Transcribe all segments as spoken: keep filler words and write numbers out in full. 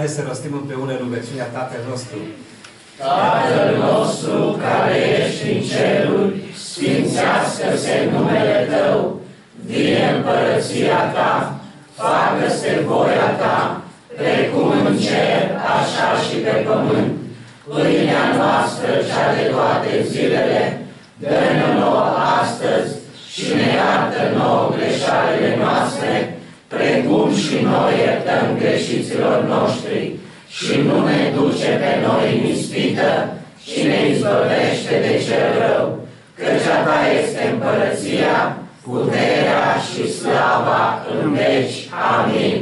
Haideți să rostim împreună rugăciunea Tatăl nostru. Tatăl nostru care ești în ceruri, sfințească-se numele Tău, vie împărăția Ta, facă-se voia Ta, precum în cer, așa și pe pământ. Pâinea noastră, cea de toate zilele, dă-ne nouă astăzi și ne iartă nouă greșalele noastre, precum și noi iertăm greșiților noștri. Și nu ne duce pe noi în ispită, și ne izbăvește de cel rău, căci a Ta este împărăția, puterea și slava în veci. Amin.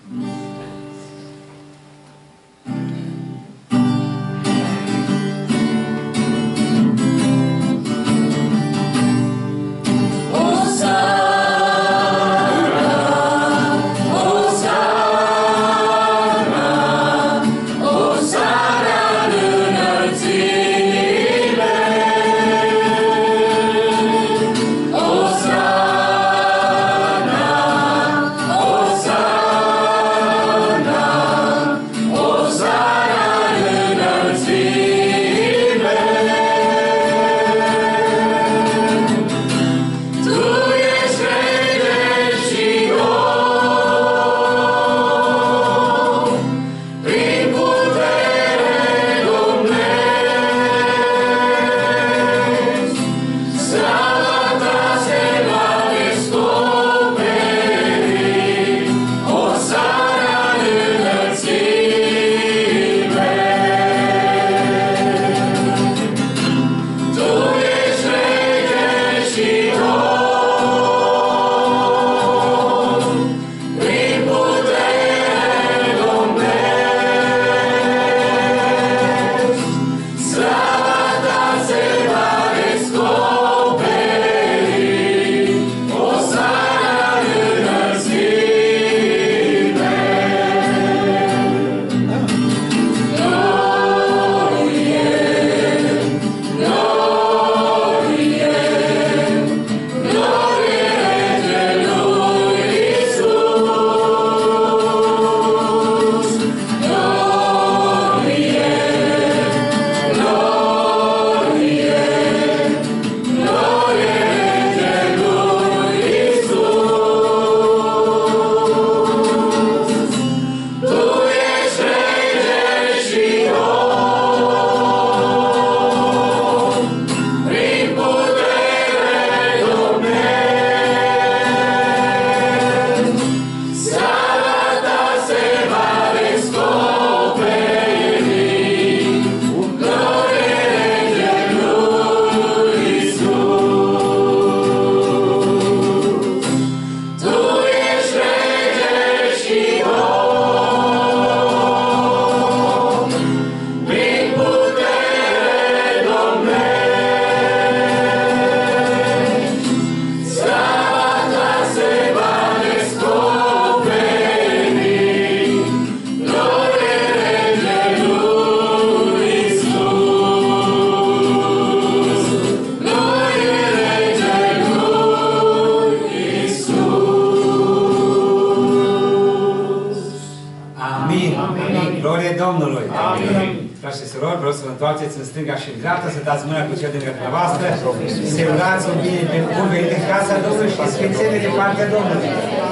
În stânga și în dreapta, să dați mâna cu cel din dumneavoastră, să urați un bine de bun venit în casa Domnului și sfințenie din partea Domnului.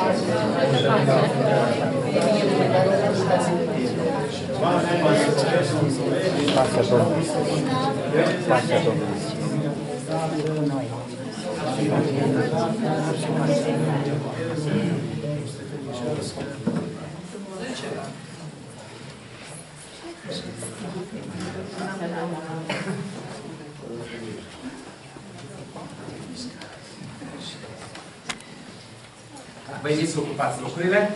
Pacea Domnului. Pacea Domnului. Veniți să ocupați locurile.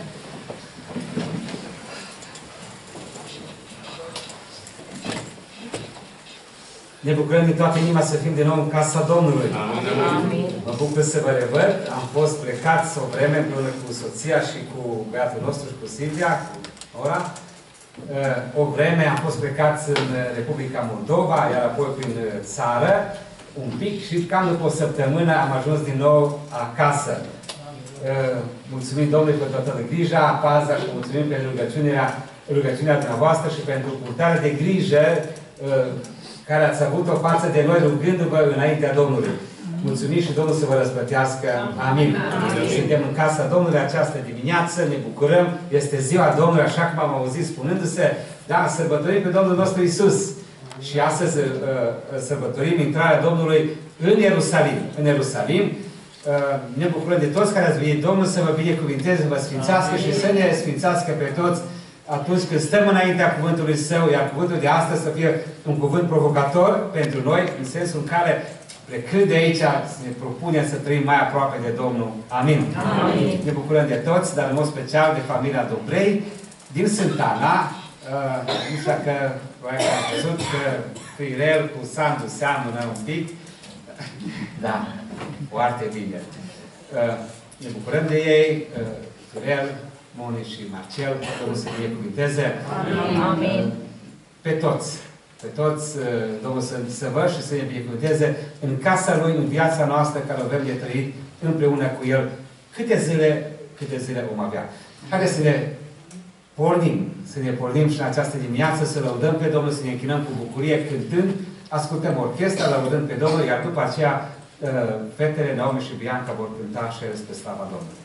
Ne bucurăm din toată inima să fim din nou în casa Domnului. Amin. Mă bucur să vă revăd. Am fost plecați o vreme împreună cu soția și cu băiatul nostru și cu Silvia, cu Ora. O vreme am fost plecați în Republica Moldova, iar apoi prin țară, un pic, și cam după o săptămână am ajuns din nou acasă. Mulțumim Domnului pentru toată grija, paza și mulțumim pentru rugăciunea rugăciunea dumneavoastră și pentru purtarea de grijă care ați avut-o față de noi rugându-vă înaintea Domnului. Mulțumim și Domnul să vă răsplătească. Amin. Amin. Suntem în casa Domnului această dimineață, ne bucurăm. Este ziua Domnului, așa cum am auzit spunându-se, da, sărbătorim pe Domnul nostru Iisus. Și astăzi uh, sărbătorim intrarea Domnului în Ierusalim. În Ierusalim. Uh, ne bucurăm de toți care ați venit. Domnul să vă binecuvinteze, să vă sfințească și să ne sfințească pe toți atunci când stăm înaintea cuvântului Său, iar cuvântul de astăzi să fie un cuvânt provocator pentru noi, în sensul în care, plecând de aici, ne propunem să trăim mai aproape de Domnul. Amin. Amin. Ne bucurăm de toți, dar în mod special de familia Dobrei, din Sântana. Uh, nu știu dacă probabil am văzut că Firel cu Sandu seamănă un pic. Da, foarte bine. Uh, ne bucurăm de ei, uh, Firel, Moni și Marcel, Domnul să binecuvinteze. Amin. Pe toți. Pe toți, Domnul să, să vă și să ne binecuvinteze în casa Lui, în viața noastră, care o avem de trăit împreună cu El. Câte zile, câte zile vom avea. Haideți să ne pornim, să ne pornim și în această dimineață, să lăudăm pe Domnul, să ne închinăm cu bucurie cântând, ascultăm orchestra, lăudând pe Domnul, iar după aceea fetele Naomi și Bianca vor cânta și spre slava Domnului.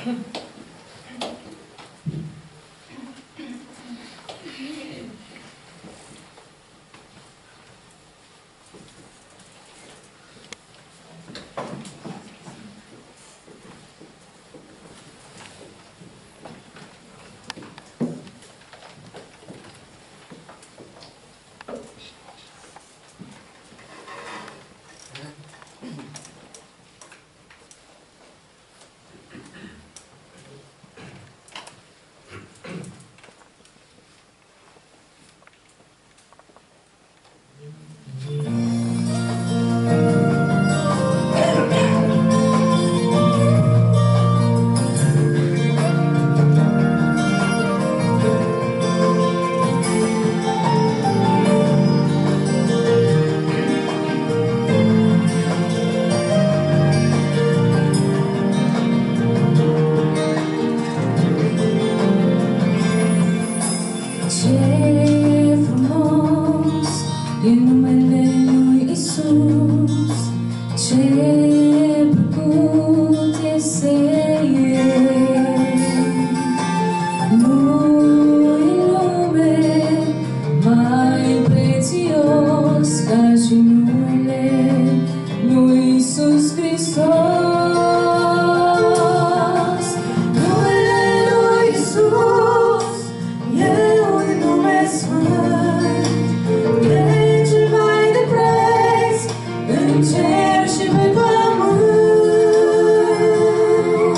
Cer și pe pământ.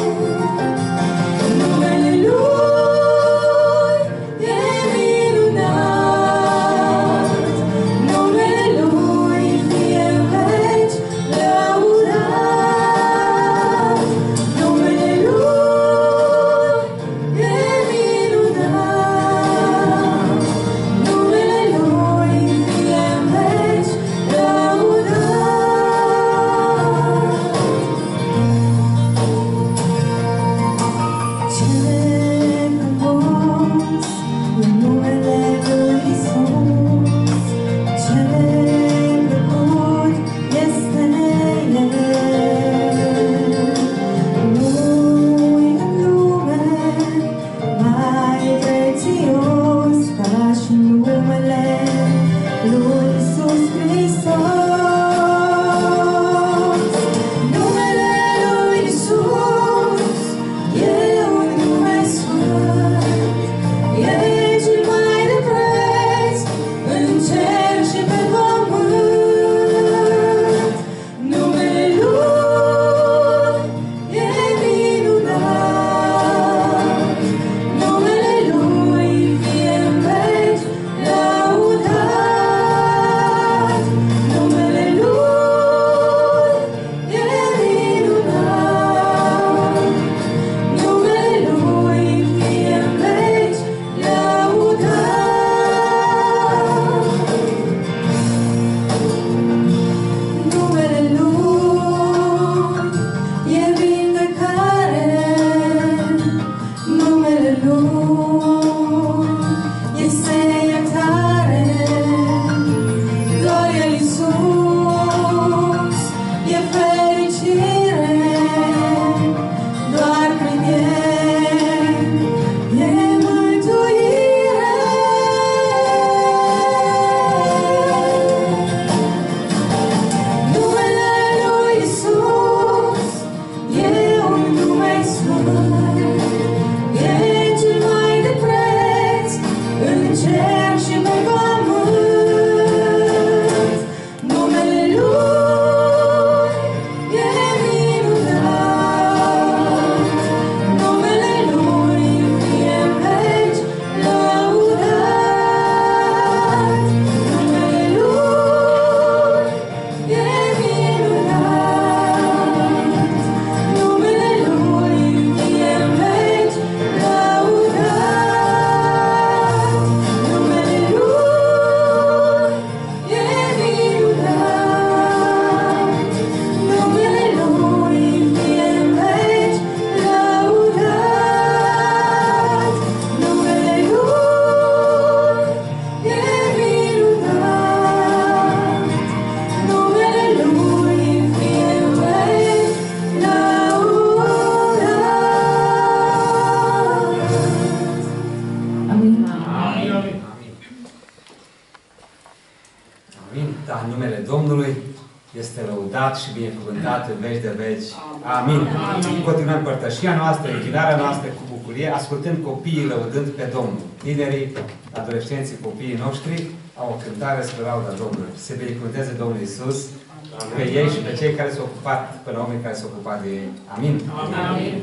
lăudat și binecuvântat în veci de veci. Amin. Amin. Continuăm părtășia noastră, închinarea noastră cu bucurie, ascultând copiii lăudând pe Domnul. Tinerii, adolescenții, copiii noștri au o cântare spre lauda Domnului. Se binecuvânteze Domnul Iisus pe ei și pe cei care s-au ocupat, până la oameni care s-au ocupat de ei. Amin. Amin. Amin.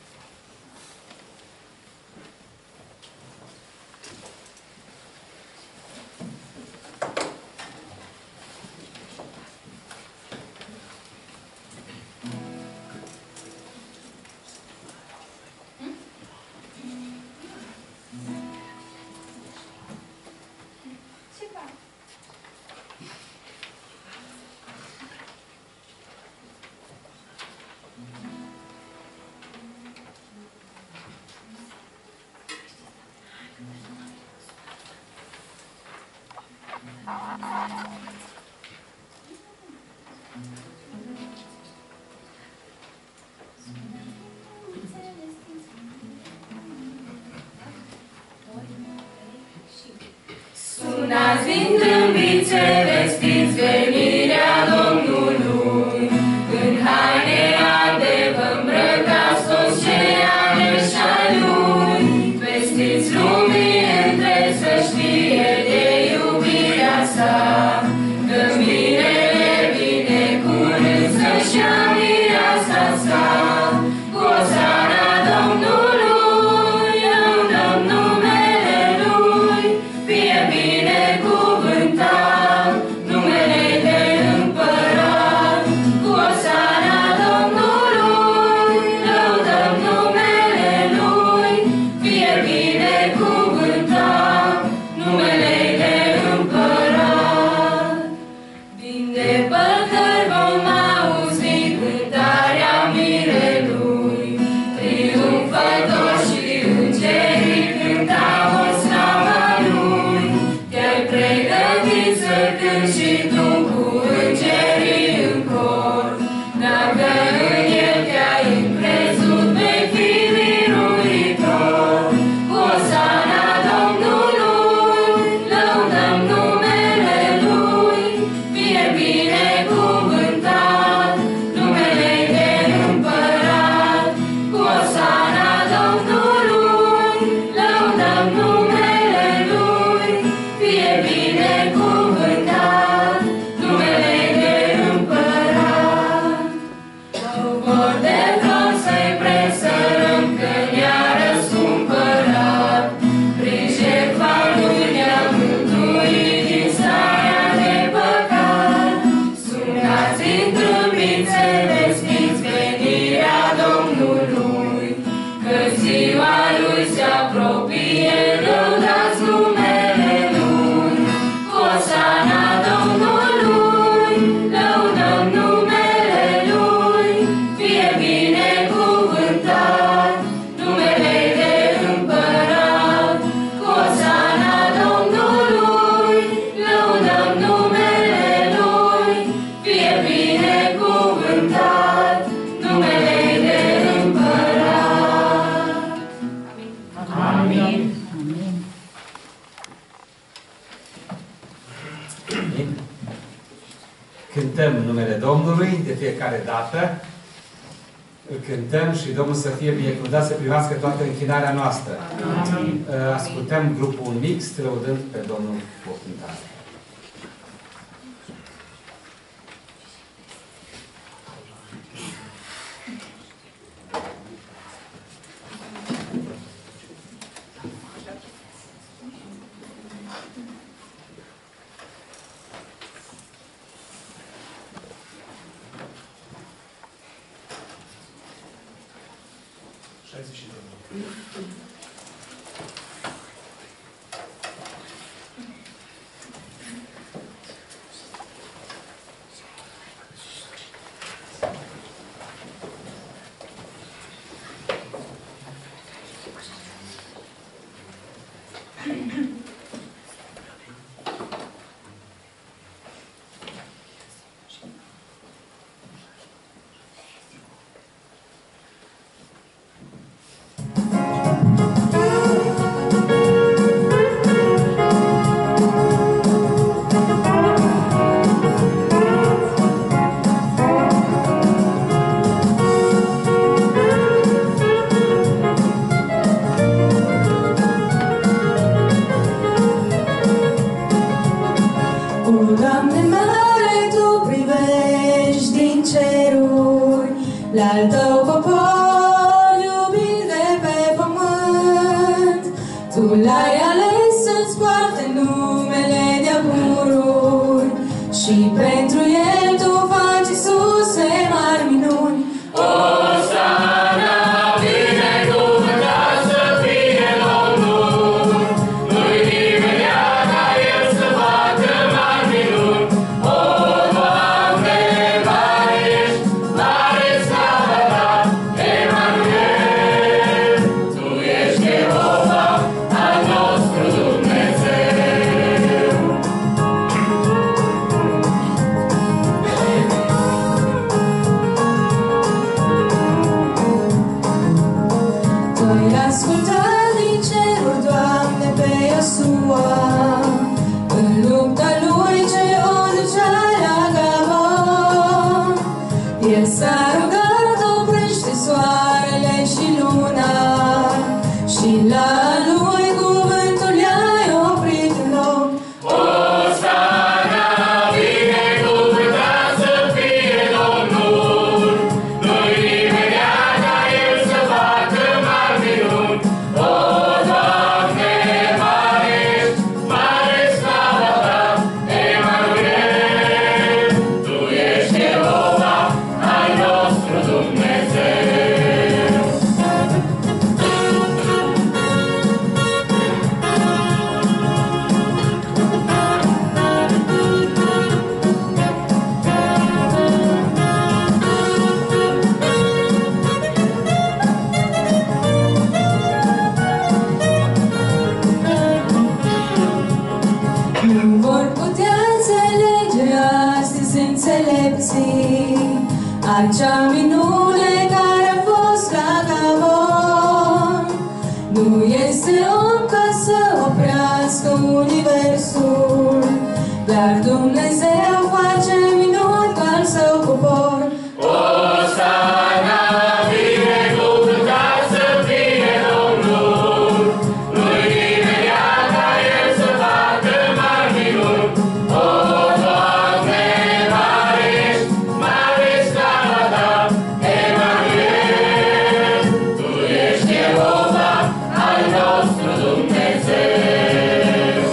Sunați din trâmbițe, vestiți venirea Domnului, în haine albe vă îmbrăcați toți cei aleși ai Lui. Vestiți lumii între să știe de iubirea sa, că mirele vine curând să-și ia mireasa sa. Cu osana Domnului, lăudăm numele Lui, fie binecuvântat numele de Împărat. Cu osana Domnului, lăudăm numele Lui, fie binecuvântat numele de Împărat. Din depărtări vom auzi cântarea mirelui, triumfător și îngerii cântau o slavă Lui. Te-ai pregătit să cânti și tu cu îngerii în cor, dacă în El te-ai încrezut, vei fi biruitor. Cu osana Domnului, lăudăm numele Lui, fie binecuvântat numele de Împărat. Cu osana Domnului, lăudăm numele Lui, fie binecuvântat numele de Împărat. Cobor de tron să-i presărăm, că ne-a răscumpărat, prin jertfa Lui ne-a mântuit din starea de păcat. Sunați în trâmbițe, vestiți venirea Domnului, că ziua Lui se apropie, lăudați numele Lui. Cu osana Domnului, lăudăm numele Lui, fie binecuvântat numele de Împărat. Cu osana Domnului, lăudăm numele Lui, fie binecuvântat numele de Împărat. Amin. Amin. Cântăm numele Domnului de fiecare dată. Îl cântăm și Domnul să fie binecuvântat, să primească toată închinarea noastră. Amin. Ascultăm grupul mixt, lăudând pe Domnul cu o cântare. la-al tău popor iubit de pe pământ. Tu l-ai ales să-ți poarte numele de-a pururi și pentru el tu faci, Iisuse, mari minuni. Osana, binecuvântat să fie Domnul, nu-i nimeni ca el să facă mari minuni. O, Doamne, mare ești, mare slava ta, Emanuel, Tu ești Jehova, al nostru Dumnezeu. Tu ai ascultat din ceruri, Doamne, pe Iosua, în lupta lui ce o ducea la Gabon. El s-a rugat, oprește soarele și luna, și la lui cuvântul i-ai oprit în loc. Osana, binecuvântat să fie Domnul, nu-i nimeni ca el să facă mari minuni. O, Doamne, mare ești, mare slava ta, Emanuel, Tu ești Jehova, al nostru Dumnezeu. Nu vor putea înțelege astăzi înțelepții acea minune care a fost la Gabon. Nu este om ca să oprească universul, dar Dumnezeu face minuni cu al său popor. Osana, binecuvântat să fie Domnul, nu-i nimeni ca el să facă mari minuni. O, Doamne, mare ești, mare slava ta, Emanuel, Tu ești Jehova, al nostru Dumnezeu.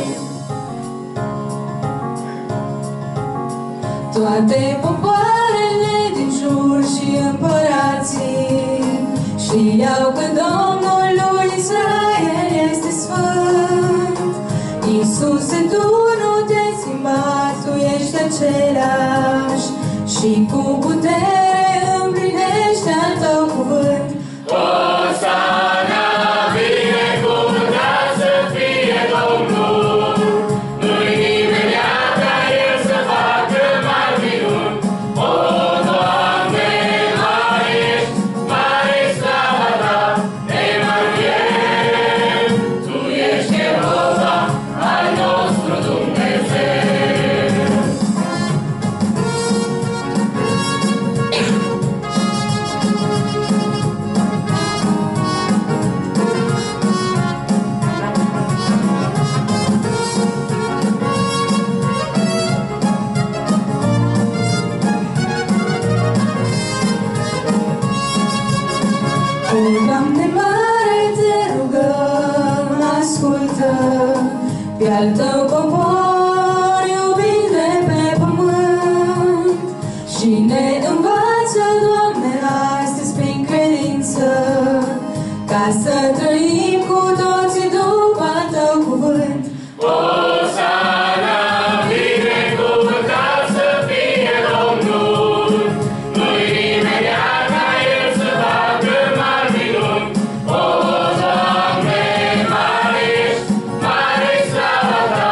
Toate popoarele din jur și împărații știau că Domnul lui Israel este sfânt. Iisuse, Tu nu te-ai schimbat, Tu ești același și cu putere împlinești al Tău cuvânt. Osana, binecuvântat să fie Domnul, nu-i nimeni ca el să facă mari minuni. O, Doamne, mare ești, mare slava ta, Emanuel, Tu ești Jehova, al nostru Dumnezeu. O, Doamne mare, te rugăm, ascultă pe al Tău popor iubit de pe pământ și ne învață, Doamne, astăzi prin credință, ca să trăim cu toții după al Tău cuvânt. Osana, binecuvântat să fie Domnul, nu-i nimeni ca el să facă mari minuni. O, Doamne, mare ești, mare slava ta,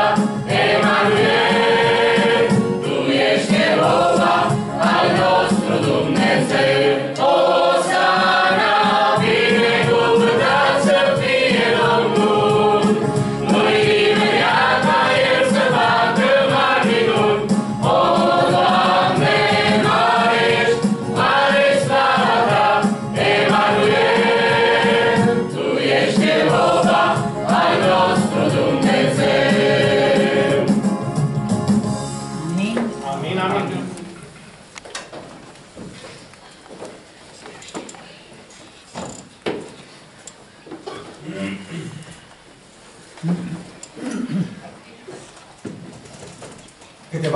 Emanuel, Tu ești Jehova, al nostru Dumnezeu. Osana, binecuvântat să fie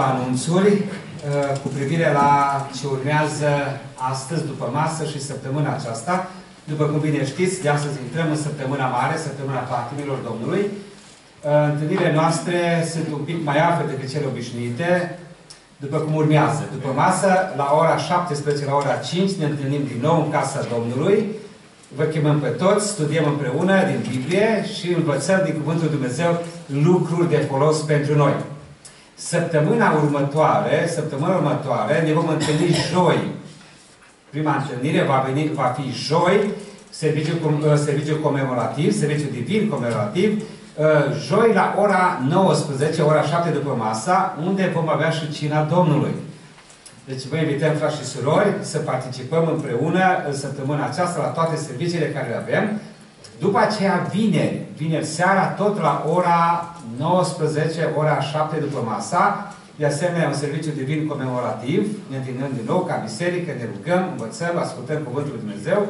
anunțuri cu privire la ce urmează astăzi, după masă și săptămâna aceasta. După cum bine știți, de astăzi intrăm în săptămâna mare, săptămâna patimilor Domnului. Întâlnirile noastre sunt un pic mai afle decât cele obișnuite, după cum urmează. După masă, la ora șaptesprezece, la ora cinci, ne întâlnim din nou în Casa Domnului. Vă chemăm pe toți, studiem împreună din Biblie și învățăm din Cuvântul Dumnezeu lucruri de folos pentru noi. Săptămâna următoare, săptămâna următoare, ne vom întâlni joi. Prima întâlnire va, veni, va fi joi, serviciu, serviciu comemorativ, serviciu divin comemorativ, joi la ora nouăsprezece, ora șapte după masa, unde vom avea și cina Domnului. Deci vă invităm, frați și surori, să participăm împreună în săptămâna aceasta la toate serviciile care le avem. După aceea, vineri, vineri seara, tot la ora nouăsprezece, ora șapte după masa, de asemenea un serviciu divin comemorativ, ne întâlnim din nou ca biserică, ne rugăm, învățăm, ascultăm Cuvântul Lui Dumnezeu.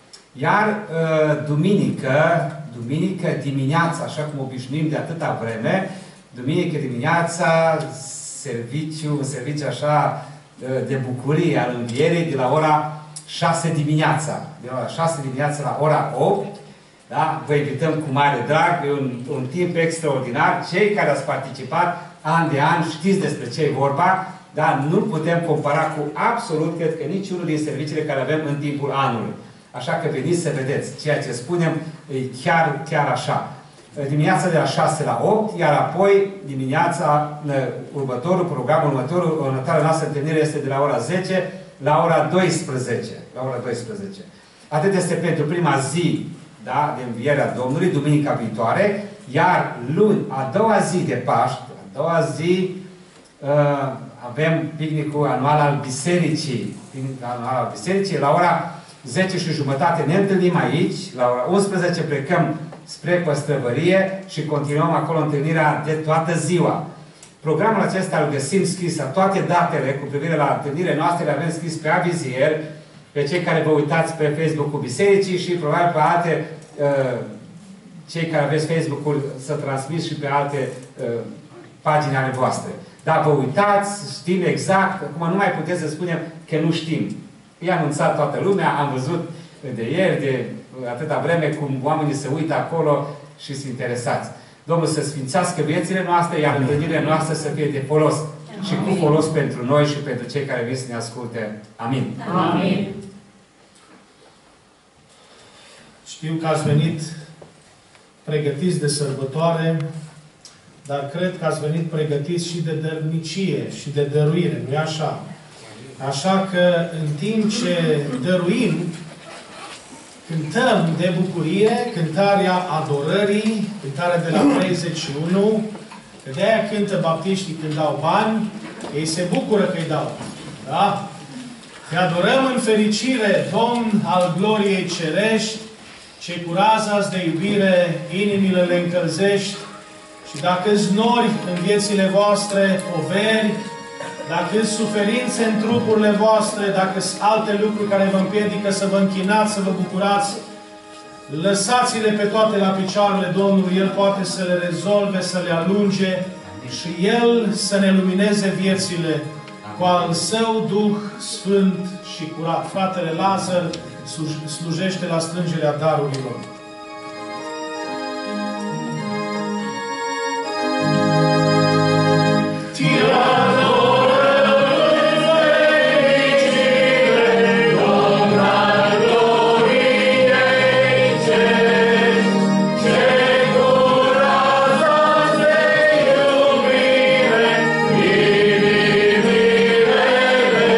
Iar duminică, duminică dimineața, așa cum obișnuim de atâta vreme, duminică dimineața, serviciu, un serviciu așa de bucurie al învierii, de la ora șase dimineața. De la ora șase dimineața la ora opt. Da? Vă invităm cu mare drag, e un, un timp extraordinar. Cei care ați participat an de an știți despre ce e vorba, dar nu putem compara cu absolut, cred că niciunul din serviciile care avem în timpul anului. Așa că veniți să vedeți. Ceea ce spunem e chiar, chiar așa. Dimineața de la șase la opt, iar apoi dimineața următorul, programul următorul, următoarea noastră întâlnire este de la ora zece la ora doisprezece. La ora doisprezece. Atât este pentru prima zi, da, de învierea Domnului, duminica viitoare, iar luni, a doua zi de Paști, a doua zi, uh, avem picnicul anual al bisericii. Picnicul anual al bisericii, la ora zece și jumătate ne întâlnim aici, la ora unsprezece plecăm spre Păstrăvărie și continuăm acolo întâlnirea de toată ziua. Programul acesta îl găsim scris, toate datele cu privire la întâlnirile noastre le avem scris pe avizier, pe cei care vă uitați pe Facebook-ul bisericii și probabil pe alte, uh, cei care aveți Facebook-ul să transmit și pe alte uh, pagini ale voastre. Dar vă uitați, știm exact, acum nu mai puteți să spunem că nu știm. I-a anunțat toată lumea, am văzut de ieri, de atâta vreme, cum oamenii se uită acolo și sunt interesați. Domnul să sfințească viețile noastre, iar întâlnirile noastre să fie de folos. Amin. Și cu folos pentru noi și pentru cei care vin să ne asculte. Amin. Amin. Știu că ați venit pregătiți de sărbătoare, dar cred că ați venit pregătiți și de dărnicie și de dăruire, nu-i așa? Așa că, în timp ce dăruim, cântăm de bucurie, cântarea adorării, cântarea de la treizeci și unu, că de-aia cântă baptiștii când dau bani, ei se bucură că îi dau. Da? Te adorăm în fericire, Domn al gloriei cerești, ce cu raza de iubire inimile le încălzești, și dacă-s nori în viețile voastre, poveri, dacă-s suferințe în trupurile voastre, dacă-s alte lucruri care vă împiedică să vă închinați, să vă bucurați, lăsați-le pe toate la picioarele Domnului. El poate să le rezolve, să le alunge și El să ne lumineze viețile cu al Său Duh Sfânt și curat. Fratele Lazar slujește la strângerea darurilor.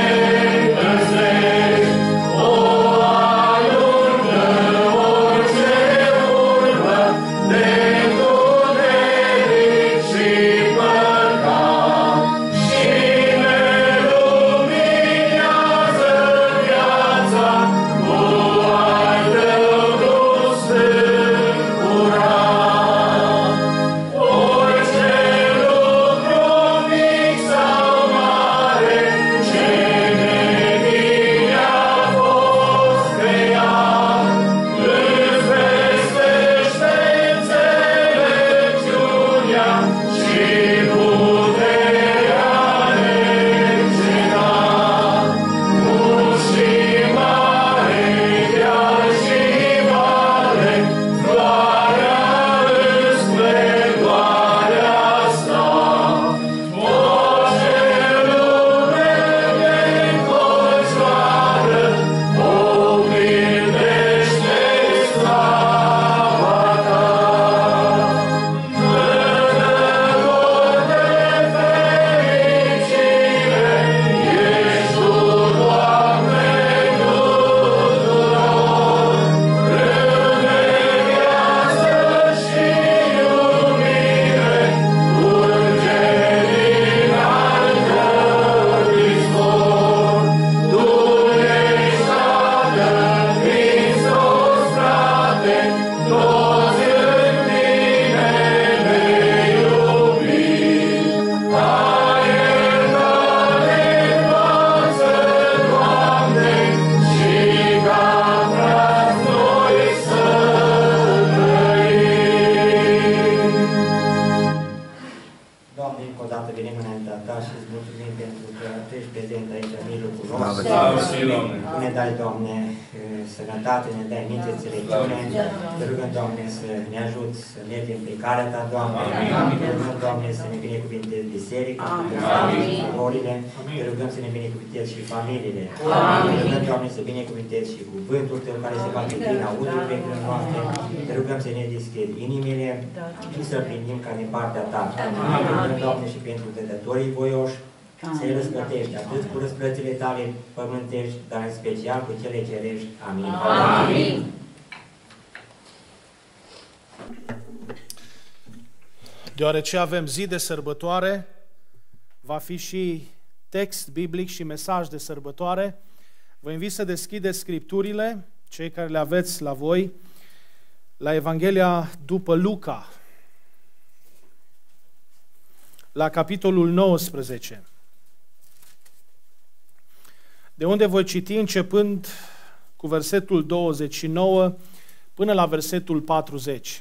Oh, dai, Doamne, sănătate, ne dai minte, înțelepciune. Te rugăm, Doamne, să ne ajut să mergem pe calea Ta, Doamne. Te rugăm, Doamne, să ne binecuvintezi biserica, surorile. Te rugăm să ne binecuvintezi și familiile. Te rugăm, Doamne, să binecuvintezi și cuvântul Tău care se face prin auzul urechilor noastre. Te rugăm să ne deschid inimile și să primim ca din partea Ta. Te rugăm, Doamne, și pentru dătătorii voioși, să-i răsplătești atât cu răsplățile Tale pământești, dar în special cu cele cerești. Amin. Amin. Deoarece avem zi de sărbătoare, va fi și text biblic și mesaj de sărbătoare. Vă invit să deschideți Scripturile, cei care le aveți la voi, la Evanghelia după Luca, la capitolul nouăsprezece, de unde voi citi începând cu versetul douăzeci și nouă până la versetul patruzeci.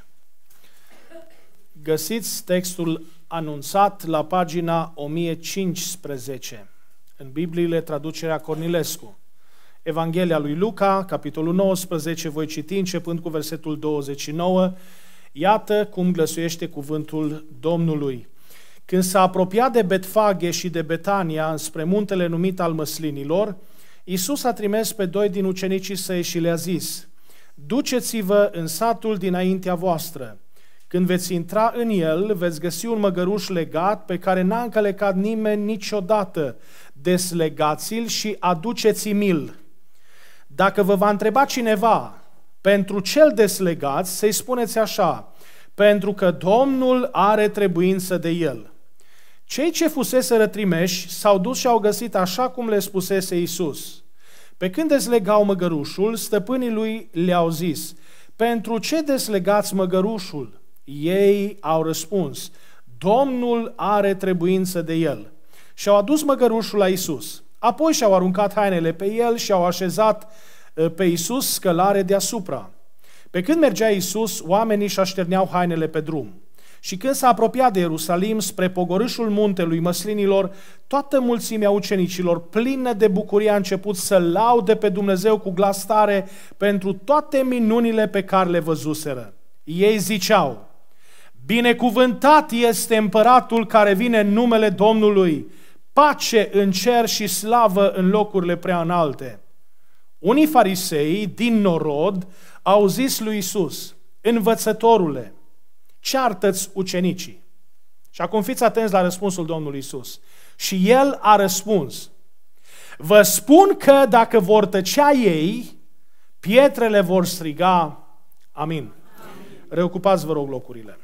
Găsiți textul anunțat la pagina o mie cincisprezece, în Bibliile traducerea Cornilescu. Evanghelia lui Luca, capitolul nouăsprezece, voi citi începând cu versetul douăzeci și nouă. Iată cum glăsuiește cuvântul Domnului. Când s-a apropiat de Betfage și de Betania, înspre muntele numit al Măslinilor, Iisus a trimis pe doi din ucenicii săi și le-a zis: duceți-vă în satul dinaintea voastră. Când veți intra în el, veți găsi un măgăruș legat pe care n-a încălecat nimeni niciodată. Deslegați-l și aduceți-mi-l. Dacă vă va întreba cineva pentru ce-l deslegați, să-i spuneți așa: pentru că Domnul are trebuință de el. Cei ce fuseseră trimeși s-au dus și au găsit așa cum le spusese Iisus. Pe când deslegau măgărușul, stăpânii lui le-au zis: pentru ce deslegați măgărușul? Ei au răspuns: Domnul are trebuință de el. Și-au adus măgărușul la Iisus. Apoi și-au aruncat hainele pe el și au așezat pe Iisus scălare deasupra. Pe când mergea Iisus, oamenii și așterneau hainele pe drum. Și când s-a apropiat de Ierusalim, spre pogorâșul muntelui Măslinilor, toată mulțimea ucenicilor, plină de bucurie, a început să laude pe Dumnezeu cu glas tare pentru toate minunile pe care le văzuseră. Ei ziceau: binecuvântat este împăratul care vine în numele Domnului, pace în cer și slavă în locurile prea înalte. Unii farisei din norod au zis lui Iisus: învățătorule, ceartă-ți ucenicii. Și acum fiți atenți la răspunsul Domnului Iisus. Și el a răspuns: vă spun că dacă vor tăcea ei, pietrele vor striga amin. Amin. Reocupați, vă rog, locurile.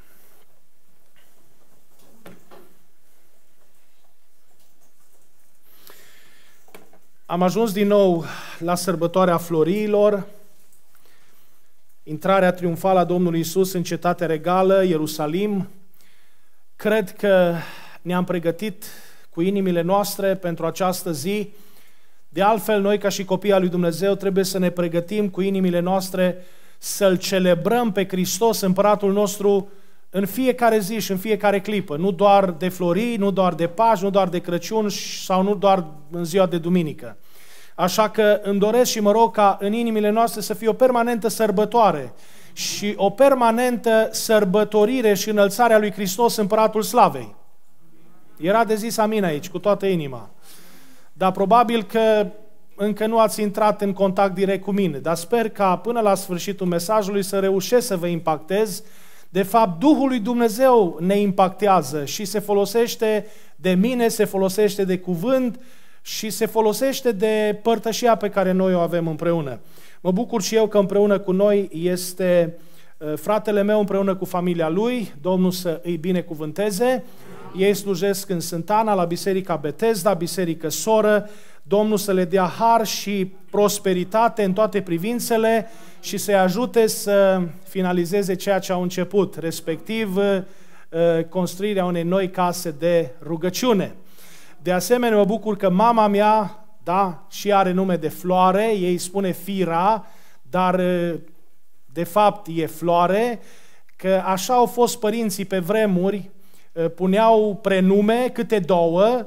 Am ajuns din nou la sărbătoarea Floriilor, intrarea triumfală a Domnului Iisus în cetatea regală, Ierusalim. Cred că ne-am pregătit cu inimile noastre pentru această zi. De altfel, noi ca și copii al lui Dumnezeu trebuie să ne pregătim cu inimile noastre să-L celebrăm pe Hristos, Împăratul nostru, în fiecare zi și în fiecare clipă. Nu doar de Florii, nu doar de Paști, nu doar de Crăciun sau nu doar în ziua de duminică. Așa că îmi doresc și mă rog ca în inimile noastre să fie o permanentă sărbătoare și o permanentă sărbătorire și înălțarea lui Hristos, Împăratul Slavei. Era de zis amin aici, cu toată inima. Dar probabil că încă nu ați intrat în contact direct cu mine, dar sper ca până la sfârșitul mesajului să reușesc să vă impactez. De fapt, Duhul lui Dumnezeu ne impactează și se folosește de mine, se folosește de cuvânt și se folosește de părtășia pe care noi o avem împreună. Mă bucur și eu că împreună cu noi este fratele meu împreună cu familia lui, Domnul să îi binecuvânteze. Ei slujesc în Sântana, la Biserica Betesda, biserică soră. Domnul să le dea har și prosperitate în toate privințele și să-i ajute să finalizeze ceea ce au început, respectiv construirea unei noi case de rugăciune. De asemenea, mă bucur că mama mea, da, și are nume de Floare, ei spune Fira, dar de fapt e Floare, că așa au fost părinții pe vremuri, puneau prenume, câte două,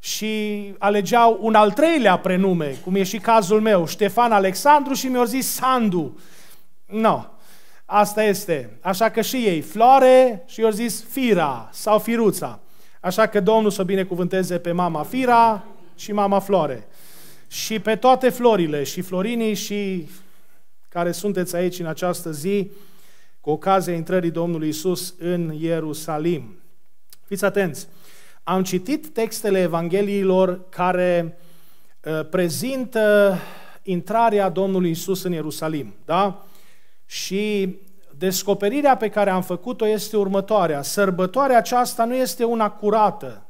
și alegeau un al treilea prenume, cum e și cazul meu, Ștefan Alexandru, și mi-au zis Sandu. Nu, no. Asta este. Așa că și ei, Floare, și i-au zis Fira sau Firuța. Așa că Domnul să o binecuvânteze pe mama Fira și mama Floare. Și pe toate florile și florinii și care sunteți aici în această zi, cu ocazia intrării Domnului Iisus în Ierusalim. Fiți atenți! Am citit textele Evangheliilor care uh, prezintă intrarea Domnului Iisus în Ierusalim, da? Și descoperirea pe care am făcut-o este următoarea. Sărbătoarea aceasta nu este una curată,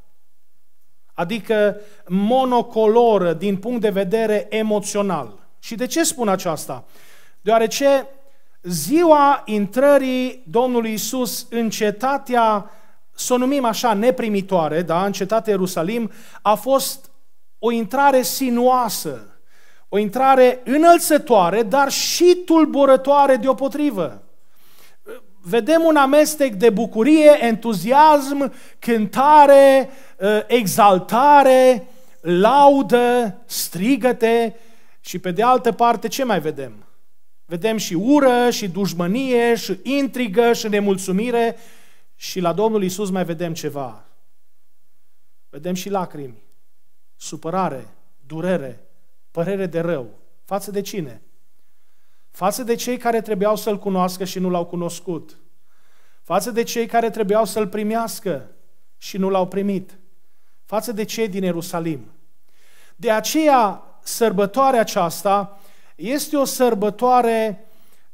adică monocoloră din punct de vedere emoțional. Și de ce spun aceasta? Deoarece ziua intrării Domnului Iisus în cetatea, să o numim așa, neprimitoare, da, în cetatea Ierusalim, a fost o intrare sinuoasă, o intrare înălțătoare, dar și tulburătoare deopotrivă. Vedem un amestec de bucurie, entuziasm, cântare, exaltare, laudă, strigăte și pe de altă parte ce mai vedem? Vedem și ură, și dușmănie, și intrigă, și nemulțumire și la Domnul Iisus mai vedem ceva. Vedem și lacrimi, supărare, durere, părere de rău. Față de cine? Față de cei care trebuiau să-L cunoască și nu L-au cunoscut. Față de cei care trebuiau să-L primească și nu L-au primit. Față de cei din Ierusalim. De aceea, sărbătoarea aceasta este o sărbătoare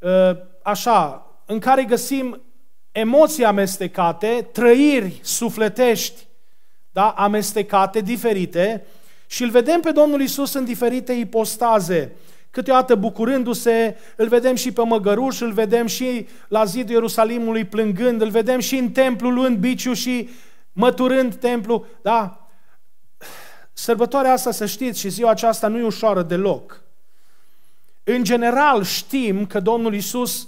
așa, în care găsim emoții amestecate, trăiri sufletești, da, amestecate, diferite, și îl vedem pe Domnul Iisus în diferite ipostaze. Câteodată bucurându-se, îl vedem și pe măgăruș, îl vedem și la zidul Ierusalimului plângând, îl vedem și în templu luând biciu și măturând templu. Da? Sărbătoarea asta, să știți, și ziua aceasta nu e ușoară deloc. În general știm că Domnul Iisus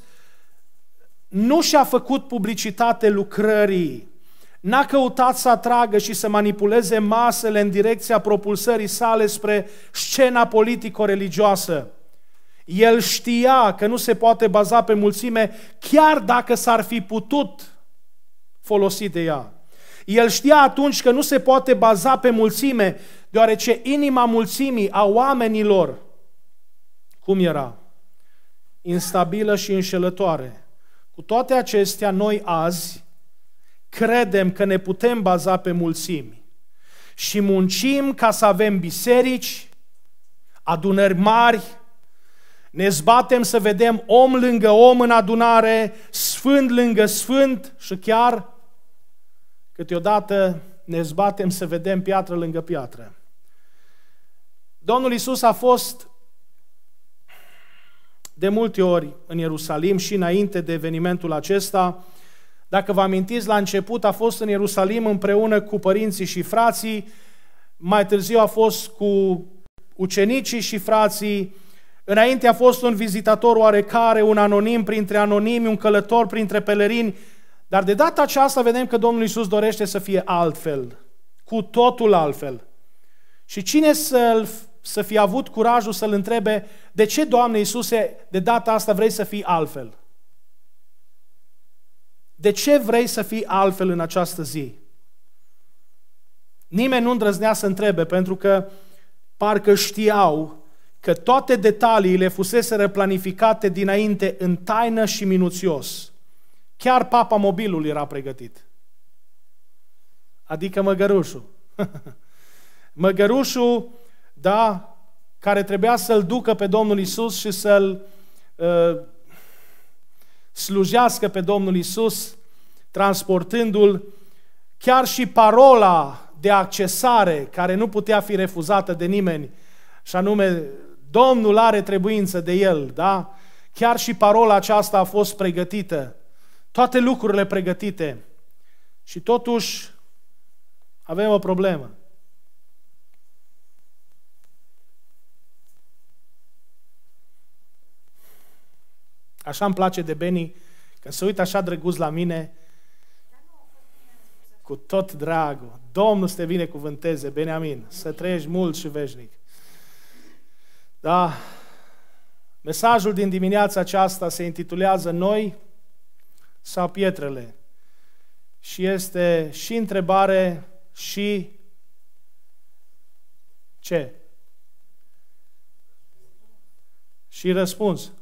nu și-a făcut publicitate lucrării, n-a căutat să atragă și să manipuleze masele în direcția propulsării sale spre scena politico-religioasă. El știa că nu se poate baza pe mulțime, chiar dacă s-ar fi putut folosi de ea. El știa atunci că nu se poate baza pe mulțime, deoarece inima mulțimii, a oamenilor, cum era? Instabilă și înșelătoare. Cu toate acestea, noi azi credem că ne putem baza pe mulțimi și muncim ca să avem biserici, adunări mari, ne zbatem să vedem om lângă om în adunare, sfânt lângă sfânt și chiar câteodată ne zbatem să vedem piatră lângă piatră. Domnul Iisus a fost de multe ori în Ierusalim și înainte de evenimentul acesta. Dacă vă amintiți, la început a fost în Ierusalim împreună cu părinții și frații, mai târziu a fost cu ucenicii și frații, înainte a fost un vizitator oarecare, un anonim printre anonimi, un călător printre pelerini, dar de data aceasta vedem că Domnul Iisus dorește să fie altfel, cu totul altfel. Și cine să, să fie avut curajul să-L întrebe, de ce, Doamne Iisuse, de data asta vrei să fii altfel? De ce vrei să fii altfel în această zi? Nimeni nu îndrăznea să întrebe, pentru că parcă știau că toate detaliile fuseseră planificate dinainte în taină și minuțios. Chiar Papa Mobilul era pregătit. Adică măgărușul. Măgărușul, da, care trebuia să-L ducă pe Domnul Iisus și să-L uh, slujească pe Domnul Iisus, transportându-L, chiar și parola de accesare, care nu putea fi refuzată de nimeni, și anume, Domnul are trebuință de el, da? Chiar și parola aceasta a fost pregătită, toate lucrurile pregătite, și totuși avem o problemă. Așa îmi place de Beni, când se uită așa drăguț la mine, Cu tot dragul. Domnul să te binecuvânteze, Beniamin, să trăiești mult și veșnic. Da? Mesajul din dimineața aceasta se intitulează Noi sau pietrele? Și este și întrebare și ce? Și răspuns.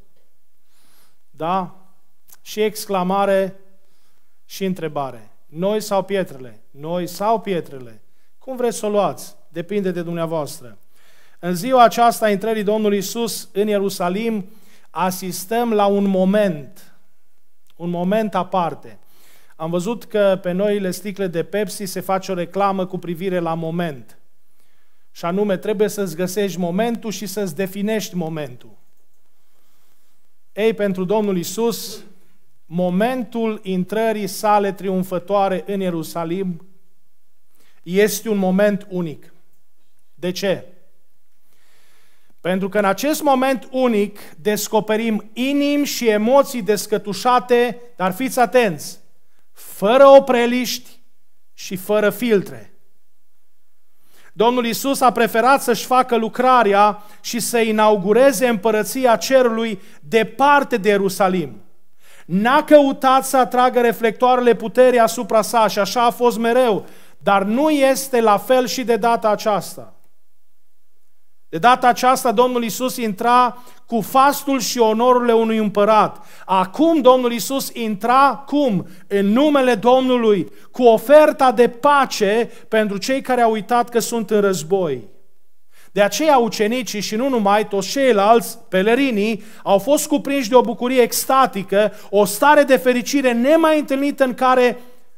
Da? Și exclamare și întrebare. Noi sau pietrele? Noi sau pietrele? Cum vreți să o luați? Depinde de dumneavoastră. În ziua aceasta a intrării Domnului Iisus în Ierusalim, asistăm la un moment, un moment aparte. Am văzut că pe noile sticle de Pepsi se face o reclamă cu privire la moment. Și anume, trebuie să-ți găsești momentul și să-ți definești momentul. Ei, pentru Domnul Iisus, momentul intrării sale triumfătoare în Ierusalim este un moment unic. De ce? Pentru că în acest moment unic descoperim inimi și emoții descătușate, dar fiți atenți, fără opreliști și fără filtre. Domnul Iisus a preferat să-și facă lucrarea și să inaugureze împărăția cerului departe de Ierusalim. N-a căutat să atragă reflectoarele puterii asupra sa și așa a fost mereu, dar nu este la fel și de data aceasta. De data aceasta Domnul Iisus intra cu fastul și onorurile unui împărat. Acum Domnul Iisus intra cum? În numele Domnului, cu oferta de pace pentru cei care au uitat că sunt în război. De aceea ucenicii și nu numai, toți ceilalți, pelerinii, au fost cuprinși de o bucurie extatică, o stare de fericire nemai întâlnită în care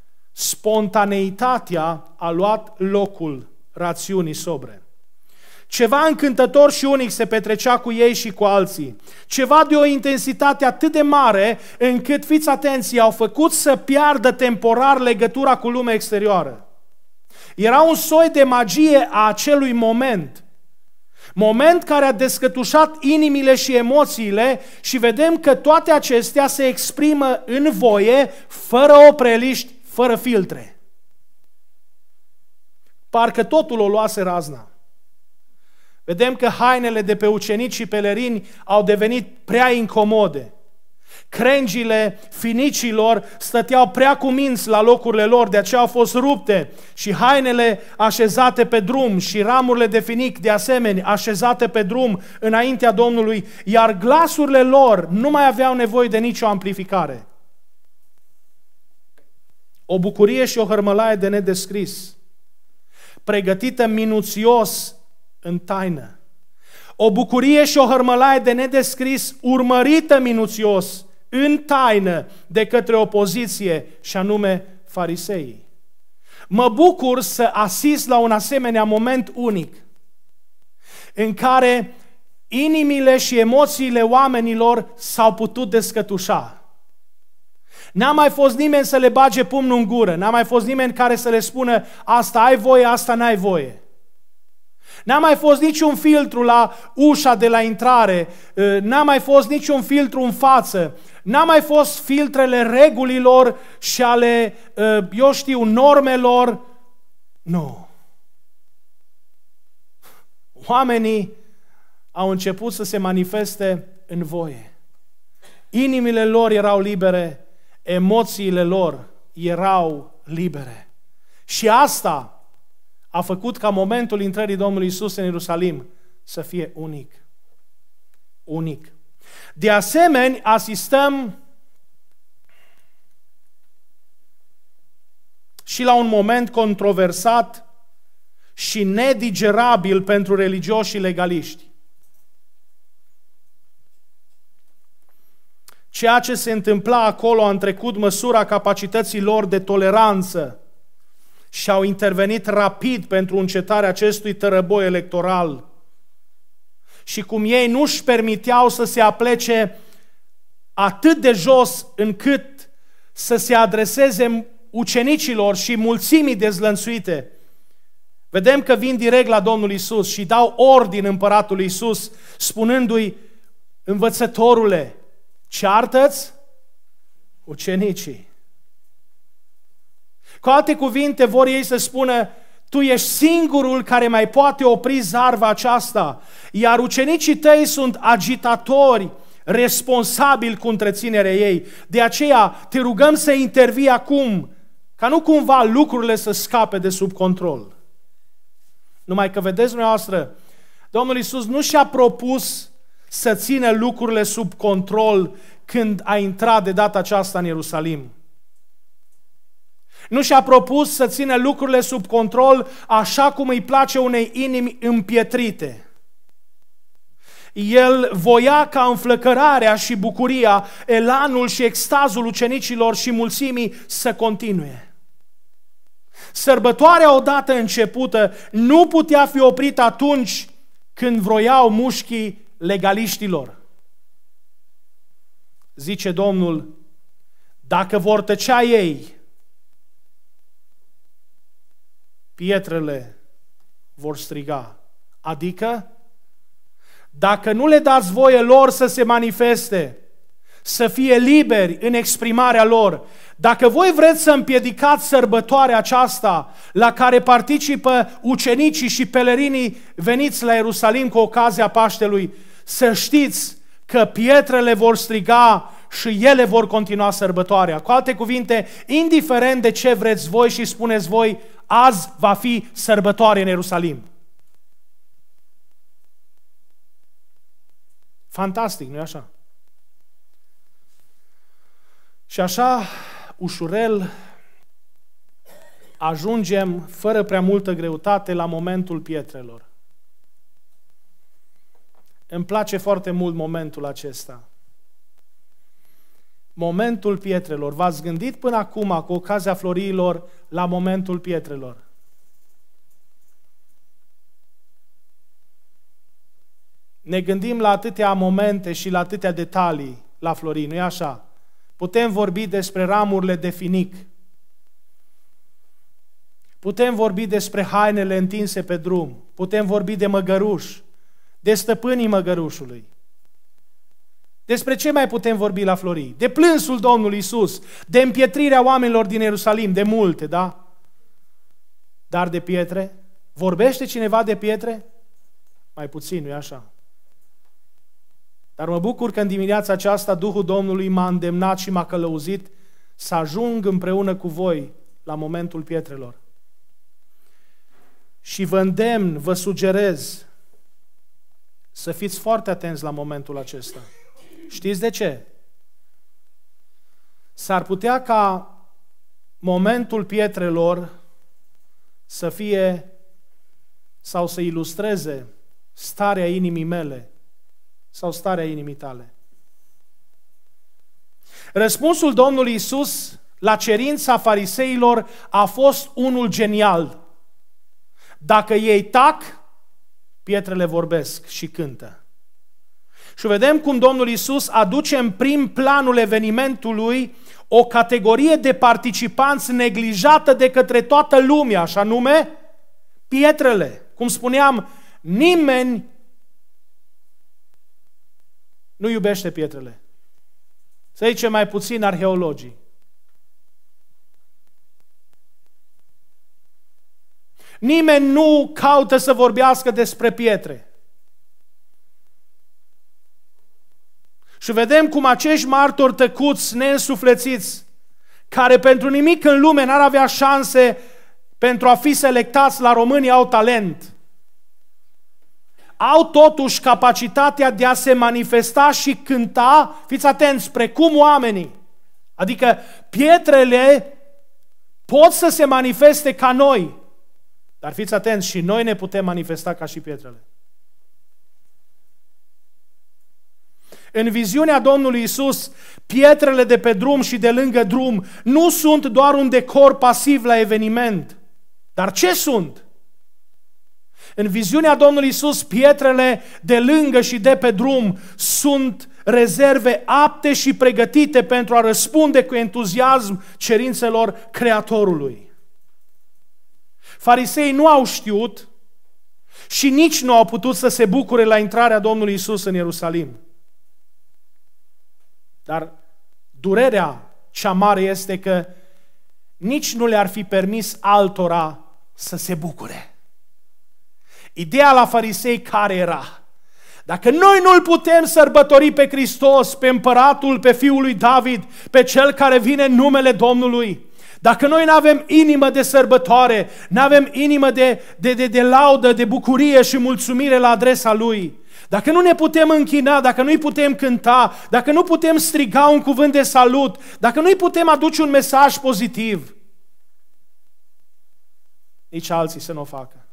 spontaneitatea a luat locul rațiunii sobre. Ceva încântător și unic se petrecea cu ei și cu alții. Ceva de o intensitate atât de mare încât, fiți atenți, au făcut să piardă temporar legătura cu lumea exterioară. Era un soi de magie a acelui moment. Moment care a descătușat inimile și emoțiile și vedem că toate acestea se exprimă în voie, fără opreliști, fără filtre. Parcă totul o luase razna. Vedem că hainele de pe ucenici și pelerini au devenit prea incomode. Crengile finicilor stăteau prea cuminți la locurile lor, de aceea au fost rupte și hainele așezate pe drum și ramurile de finic de asemenea așezate pe drum înaintea Domnului, iar glasurile lor nu mai aveau nevoie de nicio amplificare. O bucurie și o hărmălaie de nedescris, pregătită minuțios în taină. O bucurie și o hărmălaie de nedescris, urmărită minuțios în taină de către opoziție, și anume fariseii. Mă bucur să asist la un asemenea moment unic în care inimile și emoțiile oamenilor s-au putut descătușa. N-a mai fost nimeni să le bage pumnul în gură, n-a mai fost nimeni care să le spună asta ai voie, asta n-ai voie. N-a mai fost niciun filtru la ușa de la intrare, n-a mai fost niciun filtru în față, n-a mai fost filtrele regulilor și ale, eu știu, normelor. Nu. Oamenii au început să se manifeste în voie. Inimile lor erau libere, emoțiile lor erau libere. Și asta a făcut ca momentul intrării Domnului Iisus în Ierusalim să fie unic. Unic. De asemenea, asistăm și la un moment controversat și nedigerabil pentru religioși și legaliști. Ceea ce se întâmpla acolo a întrecut măsura capacității lor de toleranță și au intervenit rapid pentru încetarea acestui tărăboi electoral. Și cum ei nu își permiteau să se aplece atât de jos încât să se adreseze ucenicilor și mulțimii dezlănțuite, vedem că vin direct la Domnul Iisus și dau ordin împăratului Iisus, spunându-i: învățătorule, ceartă-ți ucenicii. Cu alte cuvinte, vor ei să spună, tu ești singurul care mai poate opri zarva aceasta, iar ucenicii tăi sunt agitatori, responsabili cu întreținerea ei. De aceea te rugăm să intervii acum, ca nu cumva lucrurile să scape de sub control. Numai că vedeți dumneavoastră, Domnul Iisus nu și-a propus să țină lucrurile sub control când a intrat de data aceasta în Ierusalim. Nu și-a propus să țină lucrurile sub control așa cum îi place unei inimi împietrite. El voia ca înflăcărarea și bucuria, elanul și extazul ucenicilor și mulțimii să continue. Sărbătoarea odată începută nu putea fi oprită atunci când vroiau mușchii legaliștilor. Zice Domnul, dacă vor tăcea ei, pietrele vor striga. Adică, dacă nu le dați voie lor să se manifeste, să fie liberi în exprimarea lor, dacă voi vreți să împiedicați sărbătoarea aceasta la care participă ucenicii și pelerinii veniți la Ierusalim cu ocazia Paștelui, să știți că pietrele vor striga și ele vor continua sărbătoarea. Cu alte cuvinte, indiferent de ce vreți voi și spuneți voi, azi va fi sărbătoare în Ierusalim. Fantastic, nu-i așa? Și așa, ușurel, ajungem, fără prea multă greutate, la momentul pietrelor. Îmi place foarte mult momentul acesta. Momentul pietrelor. V-ați gândit până acum, cu ocazia floriilor, la momentul pietrelor? Ne gândim la atâtea momente și la atâtea detalii la florii, nu-i așa? Putem vorbi despre ramurile de finic. Putem vorbi despre hainele întinse pe drum. Putem vorbi de măgăruș, de stăpânii măgărușului. Despre ce mai putem vorbi la florii? De plânsul Domnului Iisus, de împietrirea oamenilor din Ierusalim, de multe, da? Dar de pietre? Vorbește cineva de pietre? Mai puțin, nu-i așa? Dar mă bucur că în dimineața aceasta Duhul Domnului m-a îndemnat și m-a călăuzit să ajung împreună cu voi la momentul pietrelor. Și vă îndemn, vă sugerez să fiți foarte atenți la momentul acesta. Știți de ce? S-ar putea ca momentul pietrelor să fie sau să ilustreze starea inimii mele sau starea inimii tale. Răspunsul Domnului Iisus la cerința fariseilor a fost unul genial. Dacă ei tac, pietrele vorbesc și cântă. Și vedem cum Domnul Iisus aduce în prim planul evenimentului o categorie de participanți neglijată de către toată lumea, așa nume pietrele. Cum spuneam, nimeni nu iubește pietrele. Să zicem mai puțin arheologii. Nimeni nu caută să vorbească despre pietre. Și vedem cum acești martori tăcuți, neînsuflețiți, care pentru nimic în lume n-ar avea șanse pentru a fi selectați la România, au talent. Au totuși capacitatea de a se manifesta și cânta, fiți atenți, precum oamenii. Adică pietrele pot să se manifeste ca noi, dar fiți atenți, și noi ne putem manifesta ca și pietrele. În viziunea Domnului Iisus, pietrele de pe drum și de lângă drum nu sunt doar un decor pasiv la eveniment. Dar ce sunt? În viziunea Domnului Iisus, pietrele de lângă și de pe drum sunt rezerve apte și pregătite pentru a răspunde cu entuziasm cerințelor Creatorului. Fariseii nu au știut și nici nu au putut să se bucure la intrarea Domnului Iisus în Ierusalim. Dar durerea cea mare este că nici nu le-ar fi permis altora să se bucure. Ideea la farisei care era? Dacă noi nu-L putem sărbători pe Hristos, pe Împăratul, pe Fiul lui David, pe Cel care vine în numele Domnului, dacă noi nu avem inimă de sărbătoare, nu avem inimă de, de, de, de laudă, de bucurie și mulțumire la adresa Lui, dacă nu ne putem închina, dacă nu-i putem cânta, dacă nu putem striga un cuvânt de salut, dacă nu-i putem aduce un mesaj pozitiv, nici alții să nu o facă.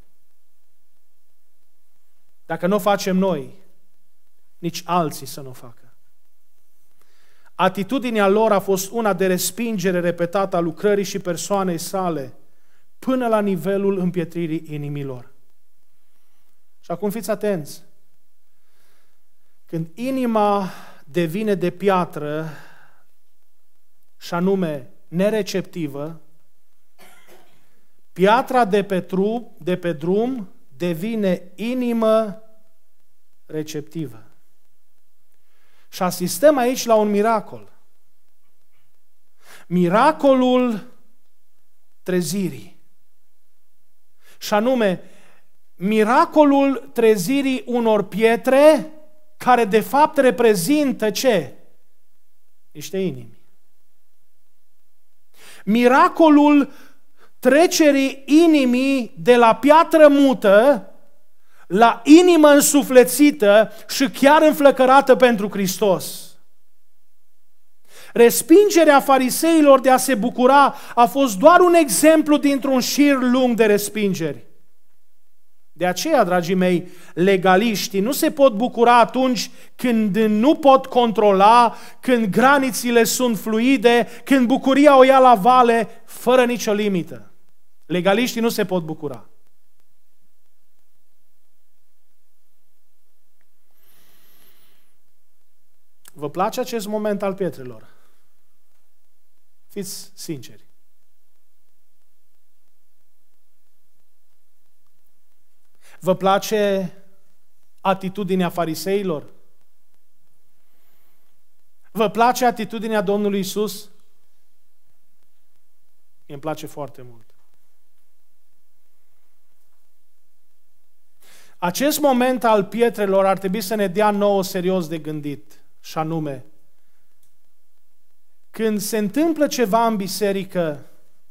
Dacă nu o facem noi, nici alții să nu o facă. Atitudinea lor a fost una de respingere repetată a lucrării și persoanei sale, până la nivelul împietririi inimilor. Și acum fiți atenți. Când inima devine de piatră, și anume nereceptivă, piatra de pe, trup, de pe drum devine inimă receptivă. Și asistăm aici la un miracol. Miracolul trezirii. Și anume, miracolul trezirii unor pietre care de fapt reprezintă ce? Niște inimi. Miracolul trecerii inimii de la piatră mută la inimă însuflețită și chiar înflăcărată pentru Hristos. Respingerea fariseilor de a se bucura a fost doar un exemplu dintr-un șir lung de respingeri. De aceea, dragii mei, legaliștii nu se pot bucura atunci când nu pot controla, când granițele sunt fluide, când bucuria o ia la vale fără nicio limită. Legaliștii nu se pot bucura. Vă place acest moment al pietrelor? Fiți sinceri. Vă place atitudinea fariseilor? Vă place atitudinea Domnului Iisus? Îmi place foarte mult. Acest moment al pietrelor ar trebui să ne dea nouă serios de gândit, și anume, când se întâmplă ceva în biserică,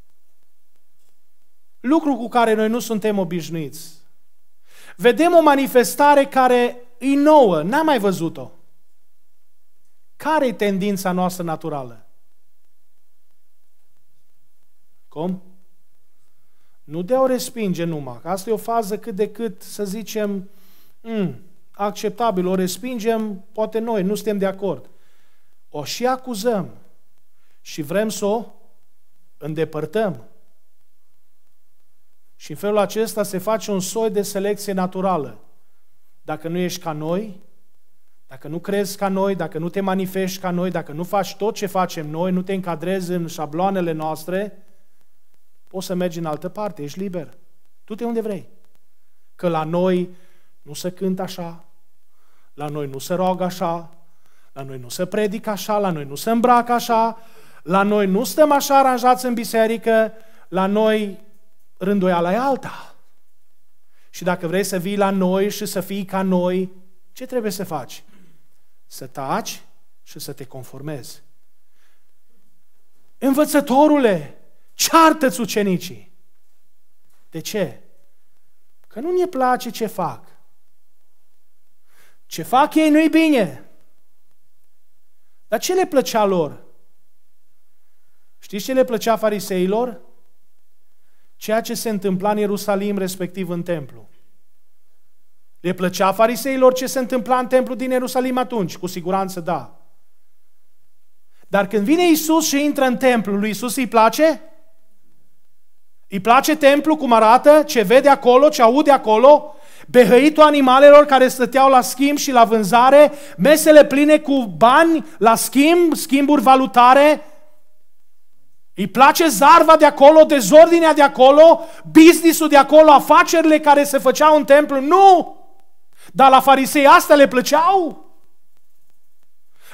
lucru cu care noi nu suntem obișnuiți, vedem o manifestare care e nouă, n-am mai văzut-o. Care e tendința noastră naturală? Cum? Nu de a o respinge numai. Asta e o fază cât de cât, să zicem, mm, acceptabil. O respingem, poate noi, nu suntem de acord. O și acuzăm și vrem să o îndepărtăm. Și în felul acesta se face un soi de selecție naturală. Dacă nu ești ca noi, dacă nu crezi ca noi, dacă nu te manifesti ca noi, dacă nu faci tot ce facem noi, nu te încadrezi în șabloanele noastre, poți să mergi în altă parte, ești liber. Du-te unde vrei. Că la noi nu se cântă așa, la noi nu se roagă așa, la noi nu se predică așa, la noi nu se îmbracă așa, la noi nu stăm așa aranjați în biserică, la noi rânduiala e alta. Și dacă vrei să vii la noi și să fii ca noi, ce trebuie să faci? Să taci și să te conformezi. Învățătorule, ceartă-ți ucenicii. De ce? Că nu ne place ce fac. Ce fac ei nu-i bine. Dar ce le plăcea lor? Știți ce le plăcea fariseilor? Ceea ce se întâmpla în Ierusalim, respectiv în templu. Le plăcea fariseilor ce se întâmpla în templu din Ierusalim atunci? Cu siguranță da. Dar când vine Iisus și intră în templu, lui Iisus îi place? Îi place templu, cum arată, ce vede acolo, ce aude acolo, behăitul animalelor care stăteau la schimb și la vânzare, mesele pline cu bani la schimb, schimburi valutare. Îi place zarva de acolo, dezordinea de acolo, business-ul de acolo, afacerile care se făceau în templu? Nu! Dar la farisei astea le plăceau.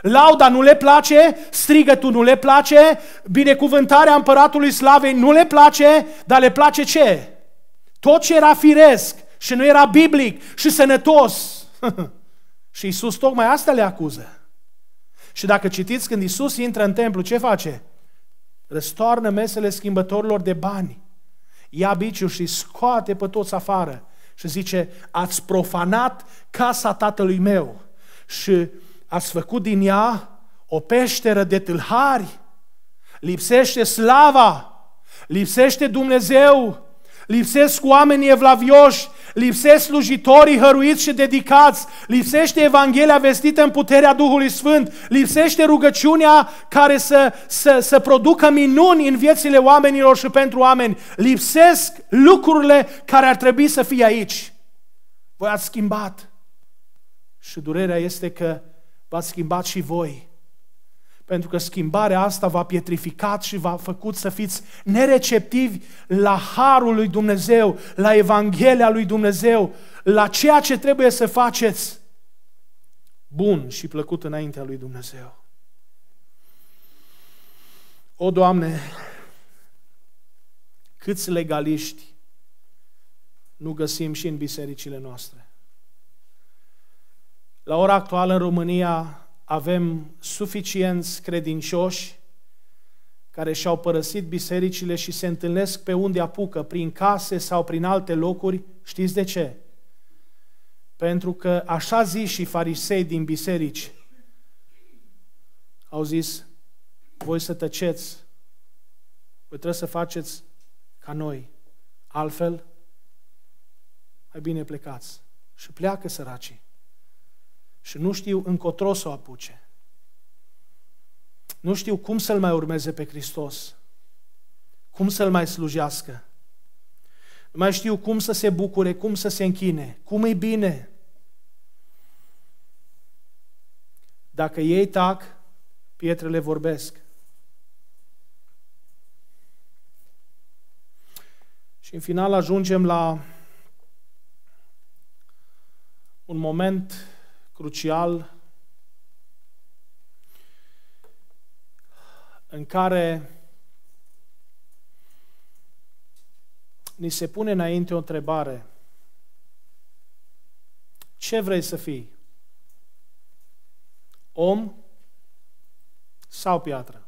Lauda nu le place, strigătul nu le place, binecuvântarea împăratului slavei nu le place, dar le place ce? Tot ce era firesc și nu era biblic și sănătos. Și Iisus tocmai asta le acuză. Și dacă citiți, când Iisus intră în templu, ce face? Răstoarnă mesele schimbătorilor de bani, ia biciul și scoate pe toți afară și zice, ați profanat casa tatălui meu și ați făcut din ea o peșteră de tâlhari, lipsește slava, lipsește Dumnezeu, lipsesc oamenii evlavioși, lipsesc slujitorii hăruiți și dedicați, lipsește Evanghelia vestită în puterea Duhului Sfânt, lipsește rugăciunea care să, să, să producă minuni în viețile oamenilor și pentru oameni, lipsesc lucrurile care ar trebui să fie aici. Voi ați schimbat și durerea este că v-ați schimbat și voi. Pentru că schimbarea asta v-a pietrificat și v-a făcut să fiți nereceptivi la harul lui Dumnezeu, la Evanghelia lui Dumnezeu, la ceea ce trebuie să faceți bun și plăcut înaintea lui Dumnezeu. O, Doamne, câți legaliști nu găsim și în bisericile noastre. La ora actuală în România avem suficienți credincioși care și-au părăsit bisericile și se întâlnesc pe unde apucă, prin case sau prin alte locuri. Știți de ce? Pentru că așa zis și farisei din biserici au zis, voi să tăceți, voi trebuie să faceți ca noi, altfel mai bine plecați. Și pleacă săracii. Și nu știu încotro să o apuce. Nu știu cum să-L mai urmeze pe Hristos. Cum să-L mai slujească. Nu mai știu cum să se bucure, cum să se închine. Cum e bine. Dacă ei tac, pietrele vorbesc. Și în final ajungem la un moment crucial în care ni se pune înainte o întrebare. Ce vrei să fii? Om sau piatră?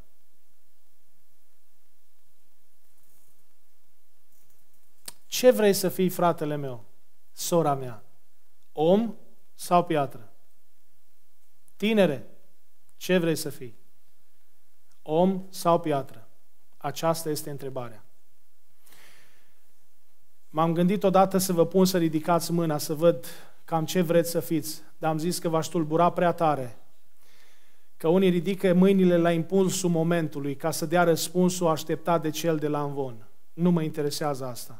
Ce vrei să fii, fratele meu, sora mea? Om sau piatră? Tinere, ce vrei să fii? Om sau piatră? Aceasta este întrebarea. M-am gândit odată să vă pun să ridicați mâna, să văd cam ce vreți să fiți, dar am zis că v-aș tulbura prea tare. Că unii ridică mâinile la impulsul momentului ca să dea răspunsul așteptat de cel de la amvon. Nu mă interesează asta.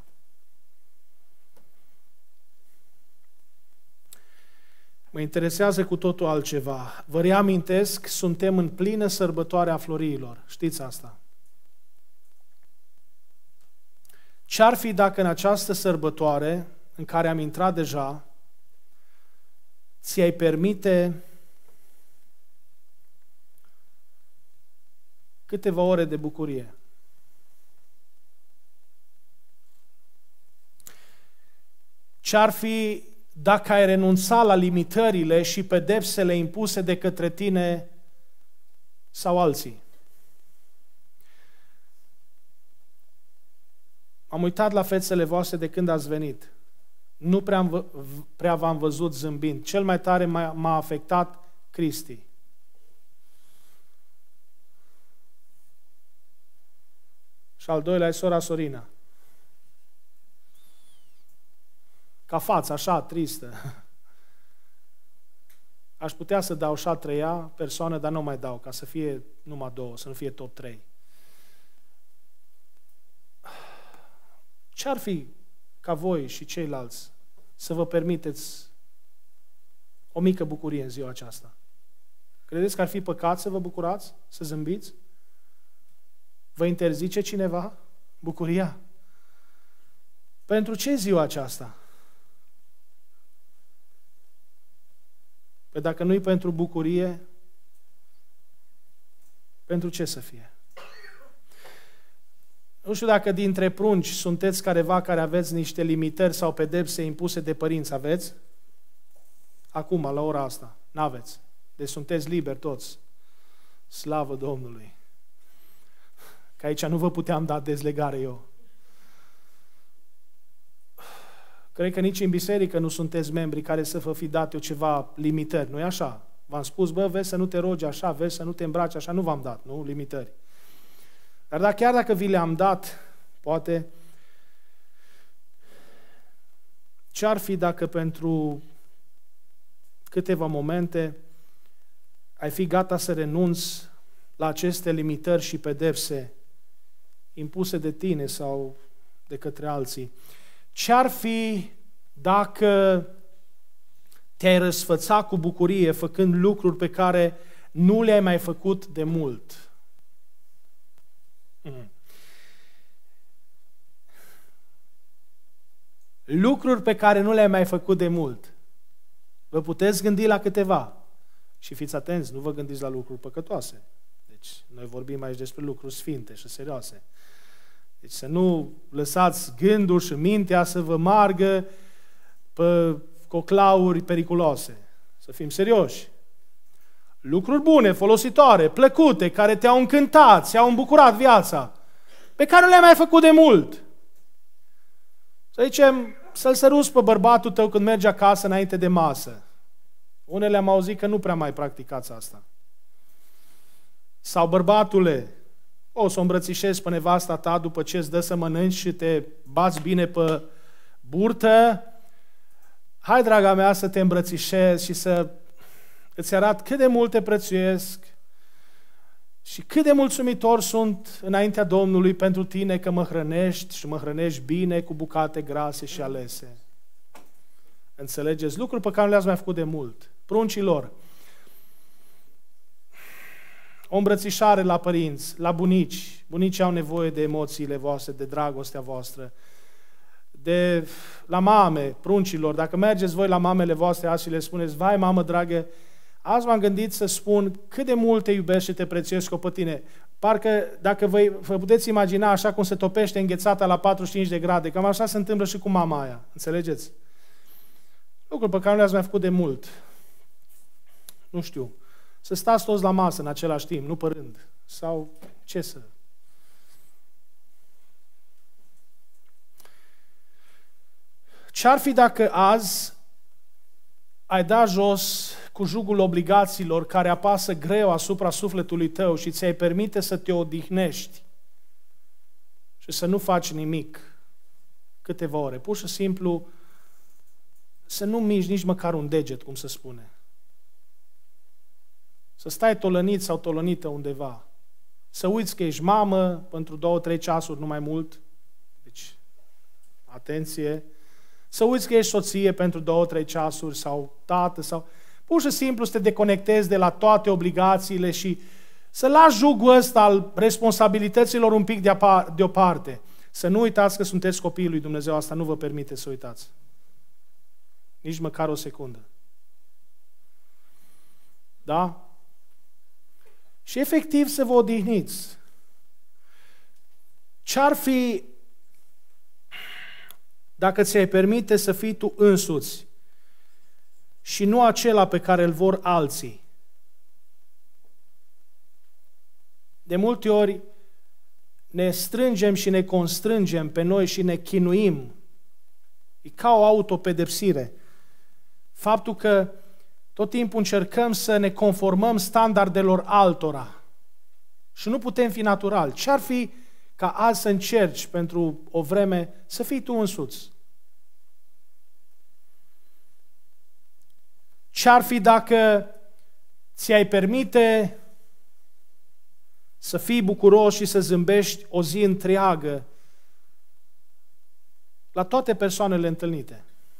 Mă interesează cu totul altceva. Vă reamintesc, suntem în plină sărbătoare a florilor. Știți asta? Ce-ar fi dacă în această sărbătoare, în care am intrat deja, ți-ai permite câteva ore de bucurie? Ce-ar fi dacă ai renunțat la limitările și pedepsele impuse de către tine sau alții? Am uitat la fețele voastre de când ați venit. Nu prea, prea v-am văzut zâmbind. Cel mai tare m-a, m-a afectat Cristi. Și al doilea e sora Sorina. Ca față, așa, tristă. Aș putea să dau și a treia persoană, dar nu mai dau, ca să fie numai două, să nu fie top trei. Ce-ar fi ca voi și ceilalți să vă permiteți o mică bucurie în ziua aceasta? Credeți că ar fi păcat să vă bucurați, să zâmbiți? Vă interzice cineva bucuria? Pentru ce ziua aceasta? Păi dacă nu-i pentru bucurie, Pentru ce să fie? Nu știu dacă dintre prunci sunteți careva care aveți niște limitări sau pedepse impuse de părinți, aveți? Acum, la ora asta, n-aveți. Deci sunteți liberi toți. Slavă Domnului! Că aici nu vă puteam da dezlegare eu. Cred că nici în biserică nu sunteți membri care să vă fi dat eu ceva limitări, nu-i așa? V-am spus, bă, vezi să nu te rogi așa, vezi să nu te îmbraci așa, nu v-am dat, nu? Limitări. Dar dacă, chiar dacă vi le-am dat, poate, ce-ar fi dacă pentru câteva momente ai fi gata să renunți la aceste limitări și pedepse impuse de tine sau de către alții? Ce-ar fi dacă te-ai răsfăța cu bucurie făcând lucruri pe care nu le-ai mai făcut de mult? Mm. Lucruri pe care nu le-ai mai făcut de mult. Vă puteți gândi la câteva. Și fiți atenți, nu vă gândiți la lucruri păcătoase. Deci, noi vorbim aici despre lucruri sfinte și serioase. Deci să nu lăsați gândul și mintea să vă margă pe coclauri periculoase. Să fim serioși. Lucruri bune, folositoare, plăcute, care te-au încântat, ți-au îmbucurat viața, pe care nu le-ai mai făcut de mult. Să zicem, să-l săruți pe bărbatul tău când mergi acasă înainte de masă. Unele am auzit că nu prea mai practicați asta. Sau, bărbatule, o să o îmbrățișezi pe nevasta ta după ce îți dă să mănânci și te bați bine pe burtă. Hai, draga mea, să te îmbrățișezi și să îți arăt cât de mult te prețuiesc și cât de mulțumitor sunt înaintea Domnului pentru tine că mă hrănești și mă hrănești bine cu bucate grase și alese. Înțelegeți? Lucruri pe care nu le-ați mai făcut de mult. Pruncilor, o îmbrățișare la părinți, la bunici. Bunicii au nevoie de emoțiile voastre, de dragostea voastră. De, la mame, pruncilor, dacă mergeți voi la mamele voastre azi și le spuneți, vai, mamă dragă, azi m-am gândit să spun cât de mult te iubesc și te prețuiesc pe tine. Parcă dacă vă, vă puteți imagina așa cum se topește înghețata la patruzeci și cinci de grade, cam așa se întâmplă și cu mama aia. Înțelegeți? Lucruri pe care nu le-ați mai făcut de mult. Nu știu. Să stați toți la masă în același timp, nu pe rând. Sau ce să... Ce-ar fi dacă azi ai da jos cu jugul obligațiilor care apasă greu asupra sufletului tău și ți-ai permite să te odihnești și să nu faci nimic câteva ore? Pur și simplu să nu miști nici măcar un deget, cum se spune. Să stai tolănit sau tolănită undeva. Să uiți că ești mamă pentru două, trei ceasuri, nu mai mult. Deci, atenție. Să uiți că ești soție pentru două, trei ceasuri sau tată sau... Pur și simplu să te deconectezi de la toate obligațiile și să lași jugul ăsta al responsabilităților un pic deoparte. Să nu uitați că sunteți copiii lui Dumnezeu, asta nu vă permite să uitați. Nici măcar o secundă. Da? Și efectiv să vă odihniți. Ce-ar fi dacă ți-ai permite să fii tu însuți și nu acela pe care îl vor alții? De multe ori ne strângem și ne constrângem pe noi și ne chinuim. E ca o autopedepsire. Faptul că tot timpul încercăm să ne conformăm standardelor altora și nu putem fi natural. Ce-ar fi ca azi să încerci pentru o vreme să fii tu însuți? Ce-ar fi dacă ți-ai permite să fii bucuros și să zâmbești o zi întreagă la toate persoanele întâlnite?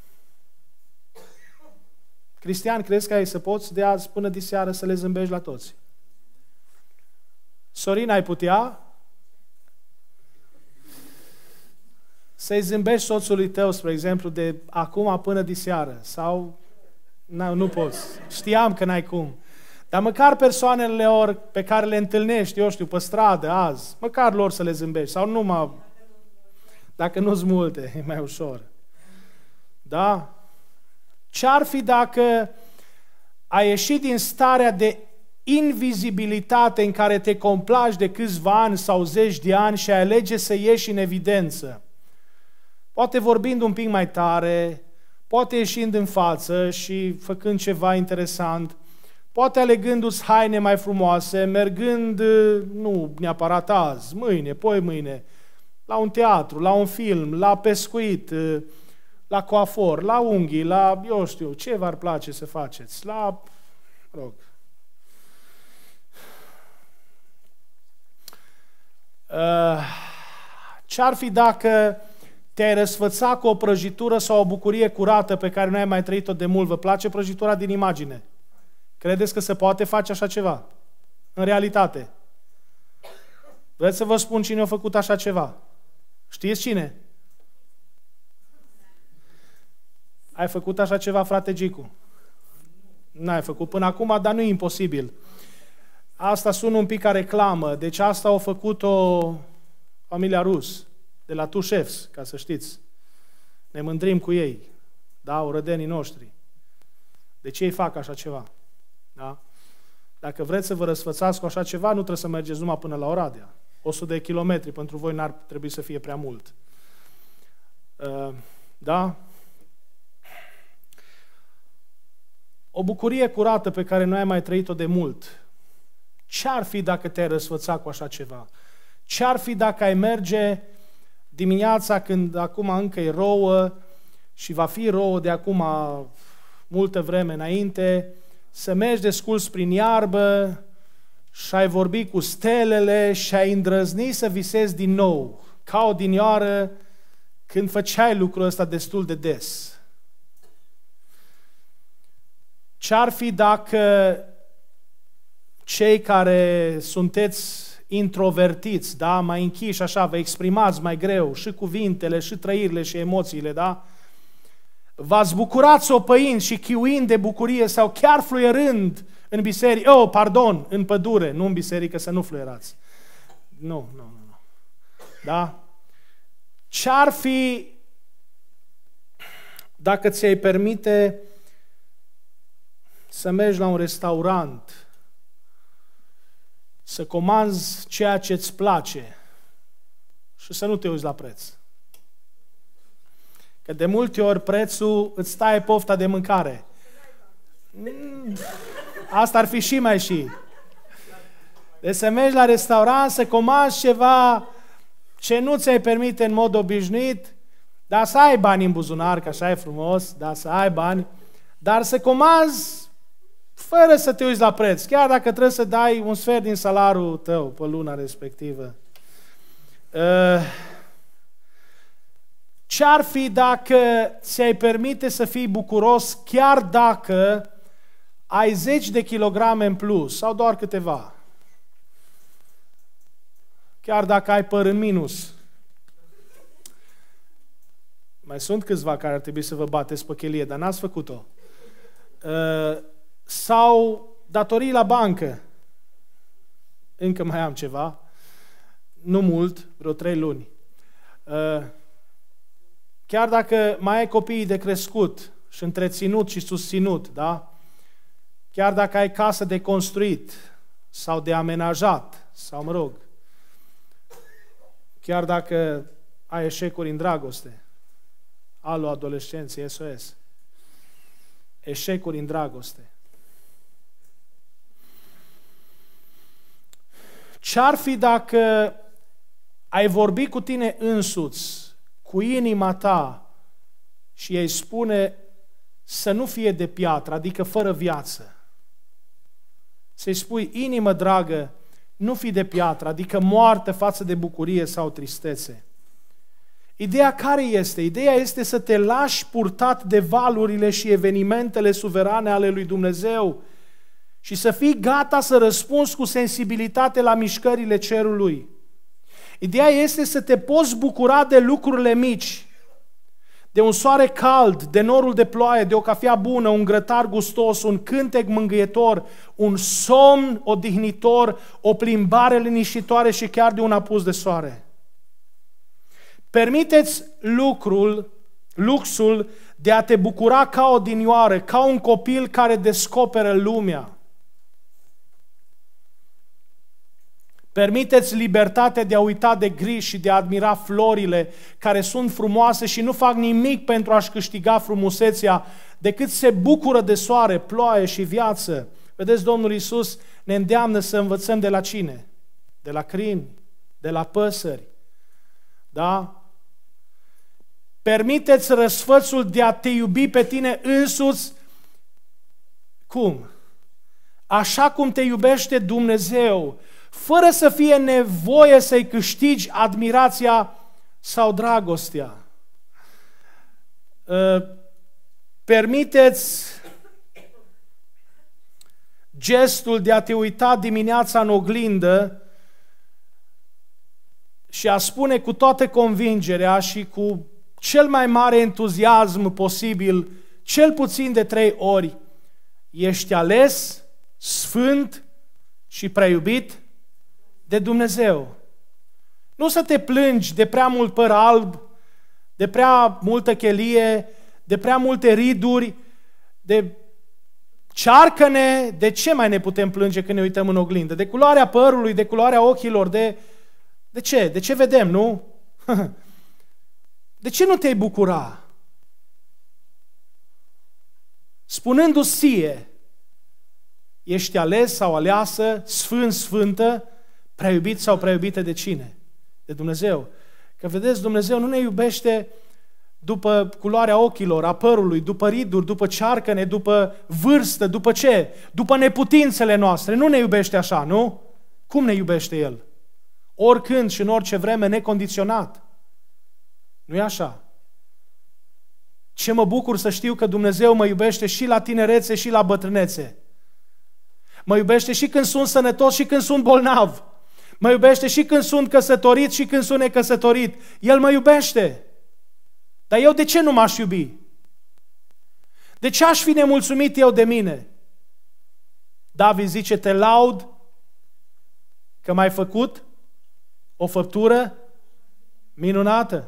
Cristian, crezi că ai să poți de azi până diseară să le zâmbești la toți? Sorina, ai putea? Să-i zâmbești soțului tău, spre exemplu, de acum până diseară? Sau... Nu, nu poți. Știam că n-ai cum. Dar măcar persoanele lor pe care le întâlnești, eu știu, pe stradă azi, măcar lor să le zâmbești. Sau numai, dacă nu-s multe, e mai ușor. Da? Ce-ar fi dacă ai ieșit din starea de invizibilitate în care te complaci de câțiva ani sau zeci de ani și ai alege să ieși în evidență? Poate vorbind un pic mai tare, poate ieșind în față și făcând ceva interesant, poate alegându-ți haine mai frumoase, mergând, nu neapărat azi, mâine, poi mâine, la un teatru, la un film, la pescuit, la coafor, la unghii, la, eu știu, ce v-ar place să faceți, la, rog. Ce-ar fi dacă te-ai răsfăța cu o prăjitură sau o bucurie curată pe care nu ai mai trăit-o de mult? Vă place prăjitura din imagine? Credeți că se poate face așa ceva? În realitate. Vreți să vă spun cine a făcut așa ceva? Știți cine? Ai făcut așa ceva, frate Gicu? N-ai făcut până acum, dar nu e imposibil. Asta sună un pic ca reclamă. Deci asta a făcut-o familia Rus, de la Two Chefs, ca să știți. Ne mândrim cu ei. Da, orădenii noștri. De ce ei fac așa ceva? Da? Dacă vreți să vă răsfățați cu așa ceva, nu trebuie să mergeți numai până la Oradea. o sută de kilometri pentru voi n-ar trebui să fie prea mult. Uh, da? O bucurie curată pe care nu ai mai trăit-o de mult. Ce-ar fi dacă te-ai răsfăța cu așa ceva? Ce-ar fi dacă ai merge dimineața când acum încă e rouă și va fi rouă de acum multă vreme înainte, să mergi desculți prin iarbă și ai vorbi cu stelele și ai îndrăzni să visezi din nou, ca odinioară când făceai lucrul ăsta destul de des. Ce-ar fi dacă cei care sunteți introvertiți, da, mai închiși așa, vă exprimați mai greu și cuvintele, și trăirile, și emoțiile, da? V-ați bucurat sopăind și chiuind de bucurie sau chiar fluierând în biserică, oh, pardon, în pădure, nu în biserică, să nu fluierați. Nu, nu, nu, nu. Da? Ce-ar fi dacă ți-ai permite să mergi la un restaurant, să comanzi ceea ce îți place și să nu te uiți la preț? Că de multe ori prețul îți taie pofta de mâncare. Asta ar fi și mai și. Deci să mergi la restaurant, să comanzi ceva ce nu ți-ai permite în mod obișnuit, dar să ai bani în buzunar, că așa e frumos, dar să ai bani, dar să comanzi fără să te uiți la preț, chiar dacă trebuie să dai un sfert din salariul tău pe luna respectivă. Ce-ar fi dacă ți-ai permite să fii bucuros chiar dacă ai zeci de kilograme în plus sau doar câteva? Chiar dacă ai păr în minus. Mai sunt câțiva care ar trebui să vă bateți pe chelie, dar n-ați făcut-o. Sau datorii la bancă. Încă mai am ceva. Nu mult, vreo trei luni. Chiar dacă mai ai copiii de crescut și întreținut și susținut, da? Chiar dacă ai casă de construit sau de amenajat, sau mă rog, chiar dacă ai eșecuri în dragoste, alo adolescenții, S O S, eșecuri în dragoste. Ce-ar fi dacă ai vorbi cu tine însuți, cu inima ta, și ei spune să nu fie de piatră, adică fără viață. Să-i spui, inimă dragă, nu fi de piatră, adică moartă față de bucurie sau tristețe. Ideea care este? Ideea este să te lași purtat de valurile și evenimentele suverane ale lui Dumnezeu și să fii gata să răspunzi cu sensibilitate la mișcările cerului. Ideea este să te poți bucura de lucrurile mici. de un soare cald, de norul de ploaie, de o cafea bună, un grătar gustos, un cântec mângâietor, un somn odihnitor, o plimbare liniștitoare și chiar de un apus de soare. Permiteți lucrul, luxul de a te bucura ca o dinioară, ca un copil care descoperă lumea. Permiteți libertatea de a uita de griji și de a admira florile care sunt frumoase și nu fac nimic pentru a-și câștiga frumusețea, decât se bucură de soare, ploaie și viață. Vedeți, Domnul Iisus ne îndeamnă să învățăm de la cine? De la crini, de la păsări. Da? Permiteți răsfățul de a te iubi pe tine însuți. Cum? Așa cum te iubește Dumnezeu, fără să fie nevoie să-i câștigi admirația sau dragostea. Permiteți gestul de a te uita dimineața în oglindă și a spune cu toată convingerea și cu cel mai mare entuziasm posibil, cel puțin de trei ori: ești ales, sfânt și prea iubit de Dumnezeu. Nu să te plângi de prea mult păr alb, de prea multă chelie, de prea multe riduri, de cearcăne. De ce mai ne putem plânge când ne uităm în oglindă? De culoarea părului, de culoarea ochilor, de... De ce? De ce vedem, nu? De ce nu te-ai bucura? Spunându-ți ție, ești ales sau aleasă, sfânt, sfântă, prea iubit sau prea iubită de cine? De Dumnezeu. Că vedeți, Dumnezeu nu ne iubește după culoarea ochilor, a părului, după riduri, după cearcăne, după vârstă, după ce? După neputințele noastre. Nu ne iubește așa, nu? Cum ne iubește El? Oricând și în orice vreme, necondiționat. Nu e așa? Ce mă bucur să știu că Dumnezeu mă iubește și la tinerețe și la bătrânețe. Mă iubește și când sunt sănătos și când sunt bolnav. Mă iubește și când sunt căsătorit și când sunt necăsătorit. El mă iubește. Dar eu de ce nu m-aș iubi? De ce aș fi nemulțumit eu de mine? David zice, te laud că m-ai făcut o făptură minunată.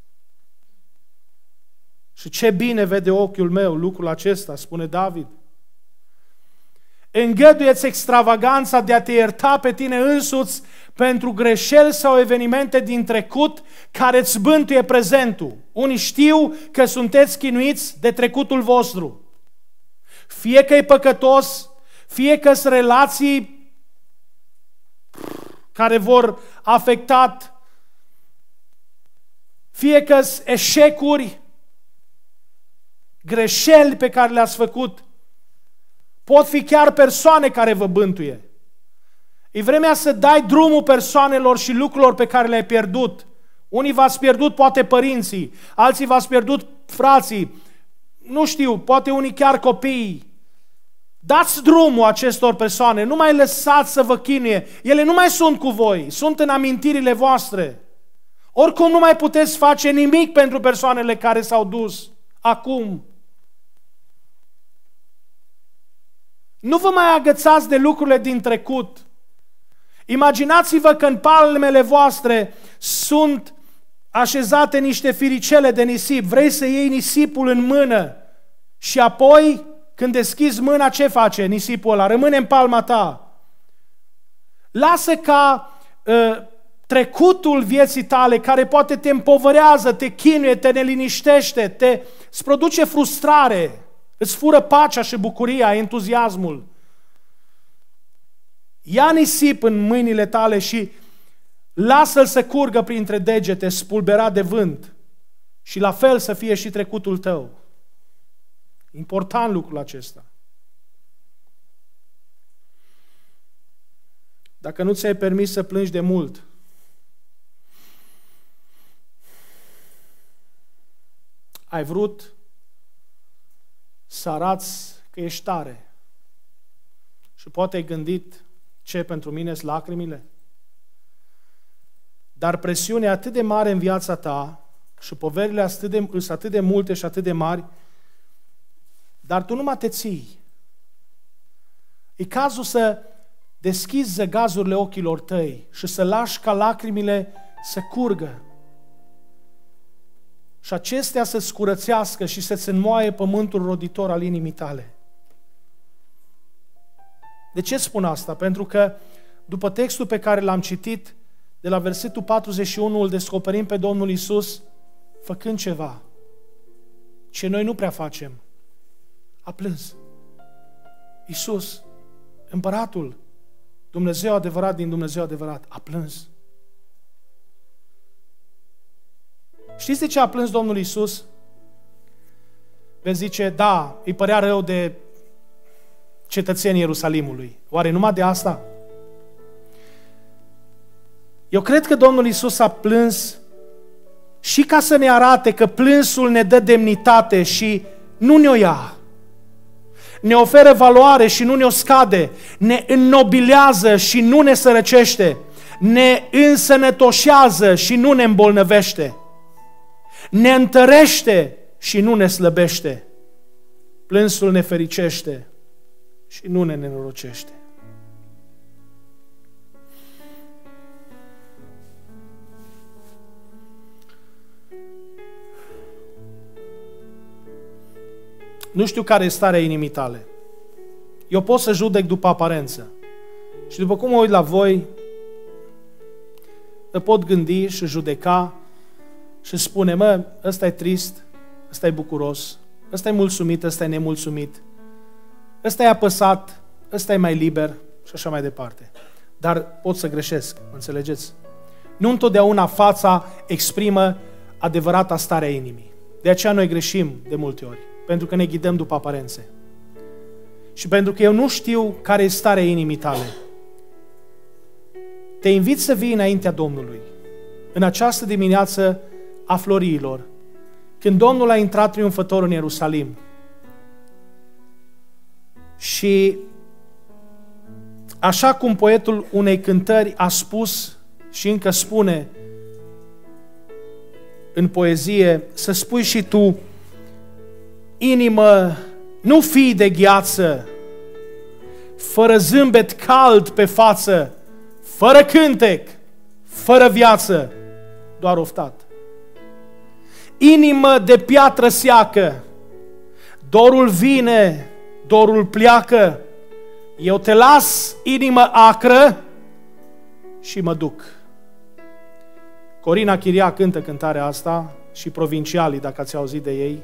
Și ce bine vede ochiul meu lucrul acesta, spune David. Îngăduieți extravaganța de a te ierta pe tine însuți pentru greșeli sau evenimente din trecut care îți bântuie prezentul. Unii știu că sunteți chinuiți de trecutul vostru. Fie că e păcătos, fie că sunt relații care vor afecta, fie că sunt eșecuri, greșeli pe care le-ați făcut. Pot fi chiar persoane care vă bântuie. E vremea să dai drumul persoanelor și lucrurilor pe care le-ai pierdut. Unii v-ați pierdut poate părinții, alții v-ați pierdut frații, nu știu, poate unii chiar copiii. Dați drumul acestor persoane, nu mai lăsați să vă chinuie. Ele nu mai sunt cu voi, sunt în amintirile voastre. Oricum nu mai puteți face nimic pentru persoanele care s-au dus acum. Nu vă mai agățați de lucrurile din trecut. Imaginați-vă că în palmele voastre sunt așezate niște firicele de nisip. Vrei să iei nisipul în mână și apoi, când deschizi mâna, ce face nisipul ăla? Rămâne în palma ta. Lasă ca uh, trecutul vieții tale, care poate te împovărează, te chinuie, te neliniștește, te, îți produce frustrare, îți fură pacea și bucuria, entuziasmul. Ia nisip în mâinile tale și lasă-l să curgă printre degete, spulberat de vânt. Și la fel să fie și trecutul tău. Important lucrul acesta. Dacă nu ți-ai permis să plângi de mult, ai vrut să arăți că ești tare și poate ai gândit, ce pentru mine sunt lacrimile? Dar presiunea atât de mare în viața ta și poverile sunt atât de, sunt atât de multe și atât de mari, dar tu numai te ții. E cazul să deschizi zăgazurile ochilor tăi și să lași ca lacrimile să curgă. Și acestea să-ți curățească și să-ți înmoaie pământul roditor al inimii tale. De ce spun asta? Pentru că după textul pe care l-am citit, de la versetul patruzeci și unu, îl descoperim pe Domnul Iisus făcând ceva ce noi nu prea facem. A plâns. Iisus, Împăratul, Dumnezeu adevărat din Dumnezeu adevărat, a plâns. Știți de ce a plâns Domnul Iisus? Veți zice, da, îi părea rău de cetățenii Ierusalimului. Oare numai de asta? Eu cred că Domnul Iisus a plâns și ca să ne arate că plânsul ne dă demnitate și nu ne-o ia. Ne oferă valoare și nu ne-o scade. Ne înnobilează și nu ne sărăcește. Ne însănătoșează și nu ne îmbolnăvește. Ne întărește și nu ne slăbește. Plânsul ne fericește și nu ne nenorocește. Nu știu care e starea inimii tale. Eu pot să judec după aparență. Și după cum mă uit la voi, îl pot gândi și judeca și spune, mă, ăsta e trist, ăsta e bucuros, ăsta e mulțumit, ăsta e nemulțumit, ăsta e apăsat, ăsta e mai liber și așa mai departe. Dar pot să greșesc, înțelegeți? Nu întotdeauna fața exprimă adevărata stare a inimii. De aceea noi greșim de multe ori, pentru că ne ghidăm după aparențe. Și pentru că eu nu știu care e starea inimii tale, te invit să vii înaintea Domnului, în această dimineață a floriilor, când Domnul a intrat triumfător în Ierusalim. Și așa cum poetul unei cântări a spus și încă spune în poezie, să spui și tu, inimă, nu fii de gheață, fără zâmbet cald pe față, fără cântec, fără viață, doar oftat. Inimă de piatră seacă, dorul vine, dorul pleacă, eu te las, inimă acră, și mă duc. Corina Chiria cântă cântarea asta și Provincialii, dacă ați auzit de ei.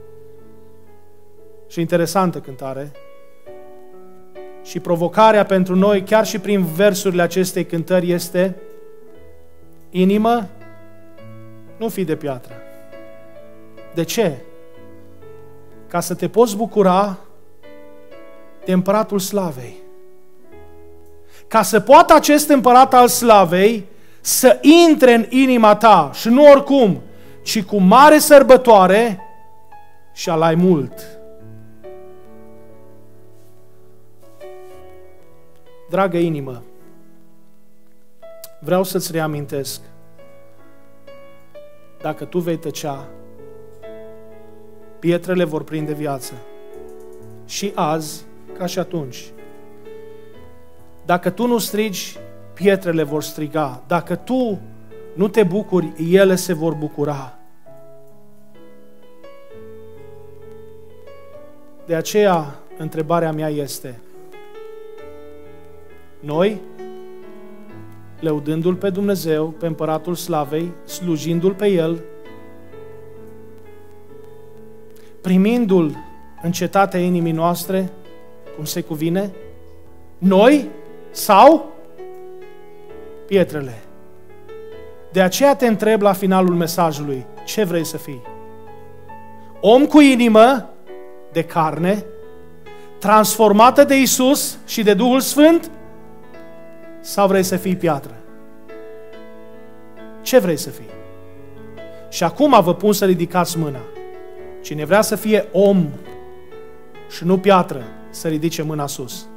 Și interesantă cântare. Și provocarea pentru noi, chiar și prin versurile acestei cântări, este: inimă, nu fi de piatră. De ce? Ca să te poți bucura de Împăratul Slavei. Ca să poată acest Împărat al Slavei să intre în inima ta, și nu oricum, ci cu mare sărbătoare și alai mult. Dragă inimă, vreau să-ți reamintesc, dacă tu vei tăcea, pietrele vor prinde viață. Și azi, ca și atunci. Dacă tu nu strigi, pietrele vor striga. Dacă tu nu te bucuri, ele se vor bucura. De aceea, întrebarea mea este: noi, lăudându-L pe Dumnezeu, pe Împăratul Slavei, slujindu-L pe El, primindu-L în cetatea inimii noastre, cum se cuvine, noi sau pietrele? De aceea te întreb la finalul mesajului, ce vrei să fii? Om cu inimă de carne, transformată de Iisus și de Duhul Sfânt, sau vrei să fii piatră? Ce vrei să fii? Și acum vă pun să ridicați mâna. Cine vrea să fie om și nu piatră, să ridice mâna sus.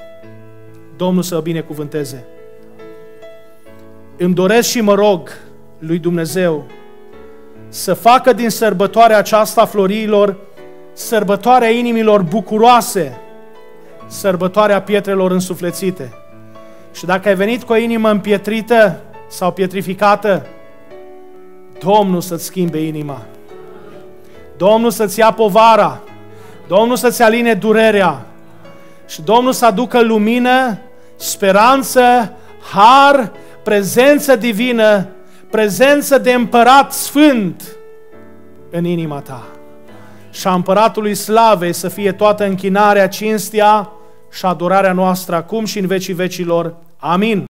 Domnul să o binecuvânteze. Îmi doresc și mă rog lui Dumnezeu să facă din sărbătoarea aceasta a florilor sărbătoarea inimilor bucuroase, sărbătoarea pietrelor însuflețite. Și dacă ai venit cu o inimă împietrită sau pietrificată, Domnul să-ți schimbe inima. Domnul să-ți ia povara. Domnul să-ți aline durerea. Și Domnul să aducă lumină, speranță, har, prezență divină, prezență de împărat sfânt în inima ta. Și a Împăratului Slavei să fie toată închinarea, cinstea și adorarea noastră acum și în vecii vecilor. Amin.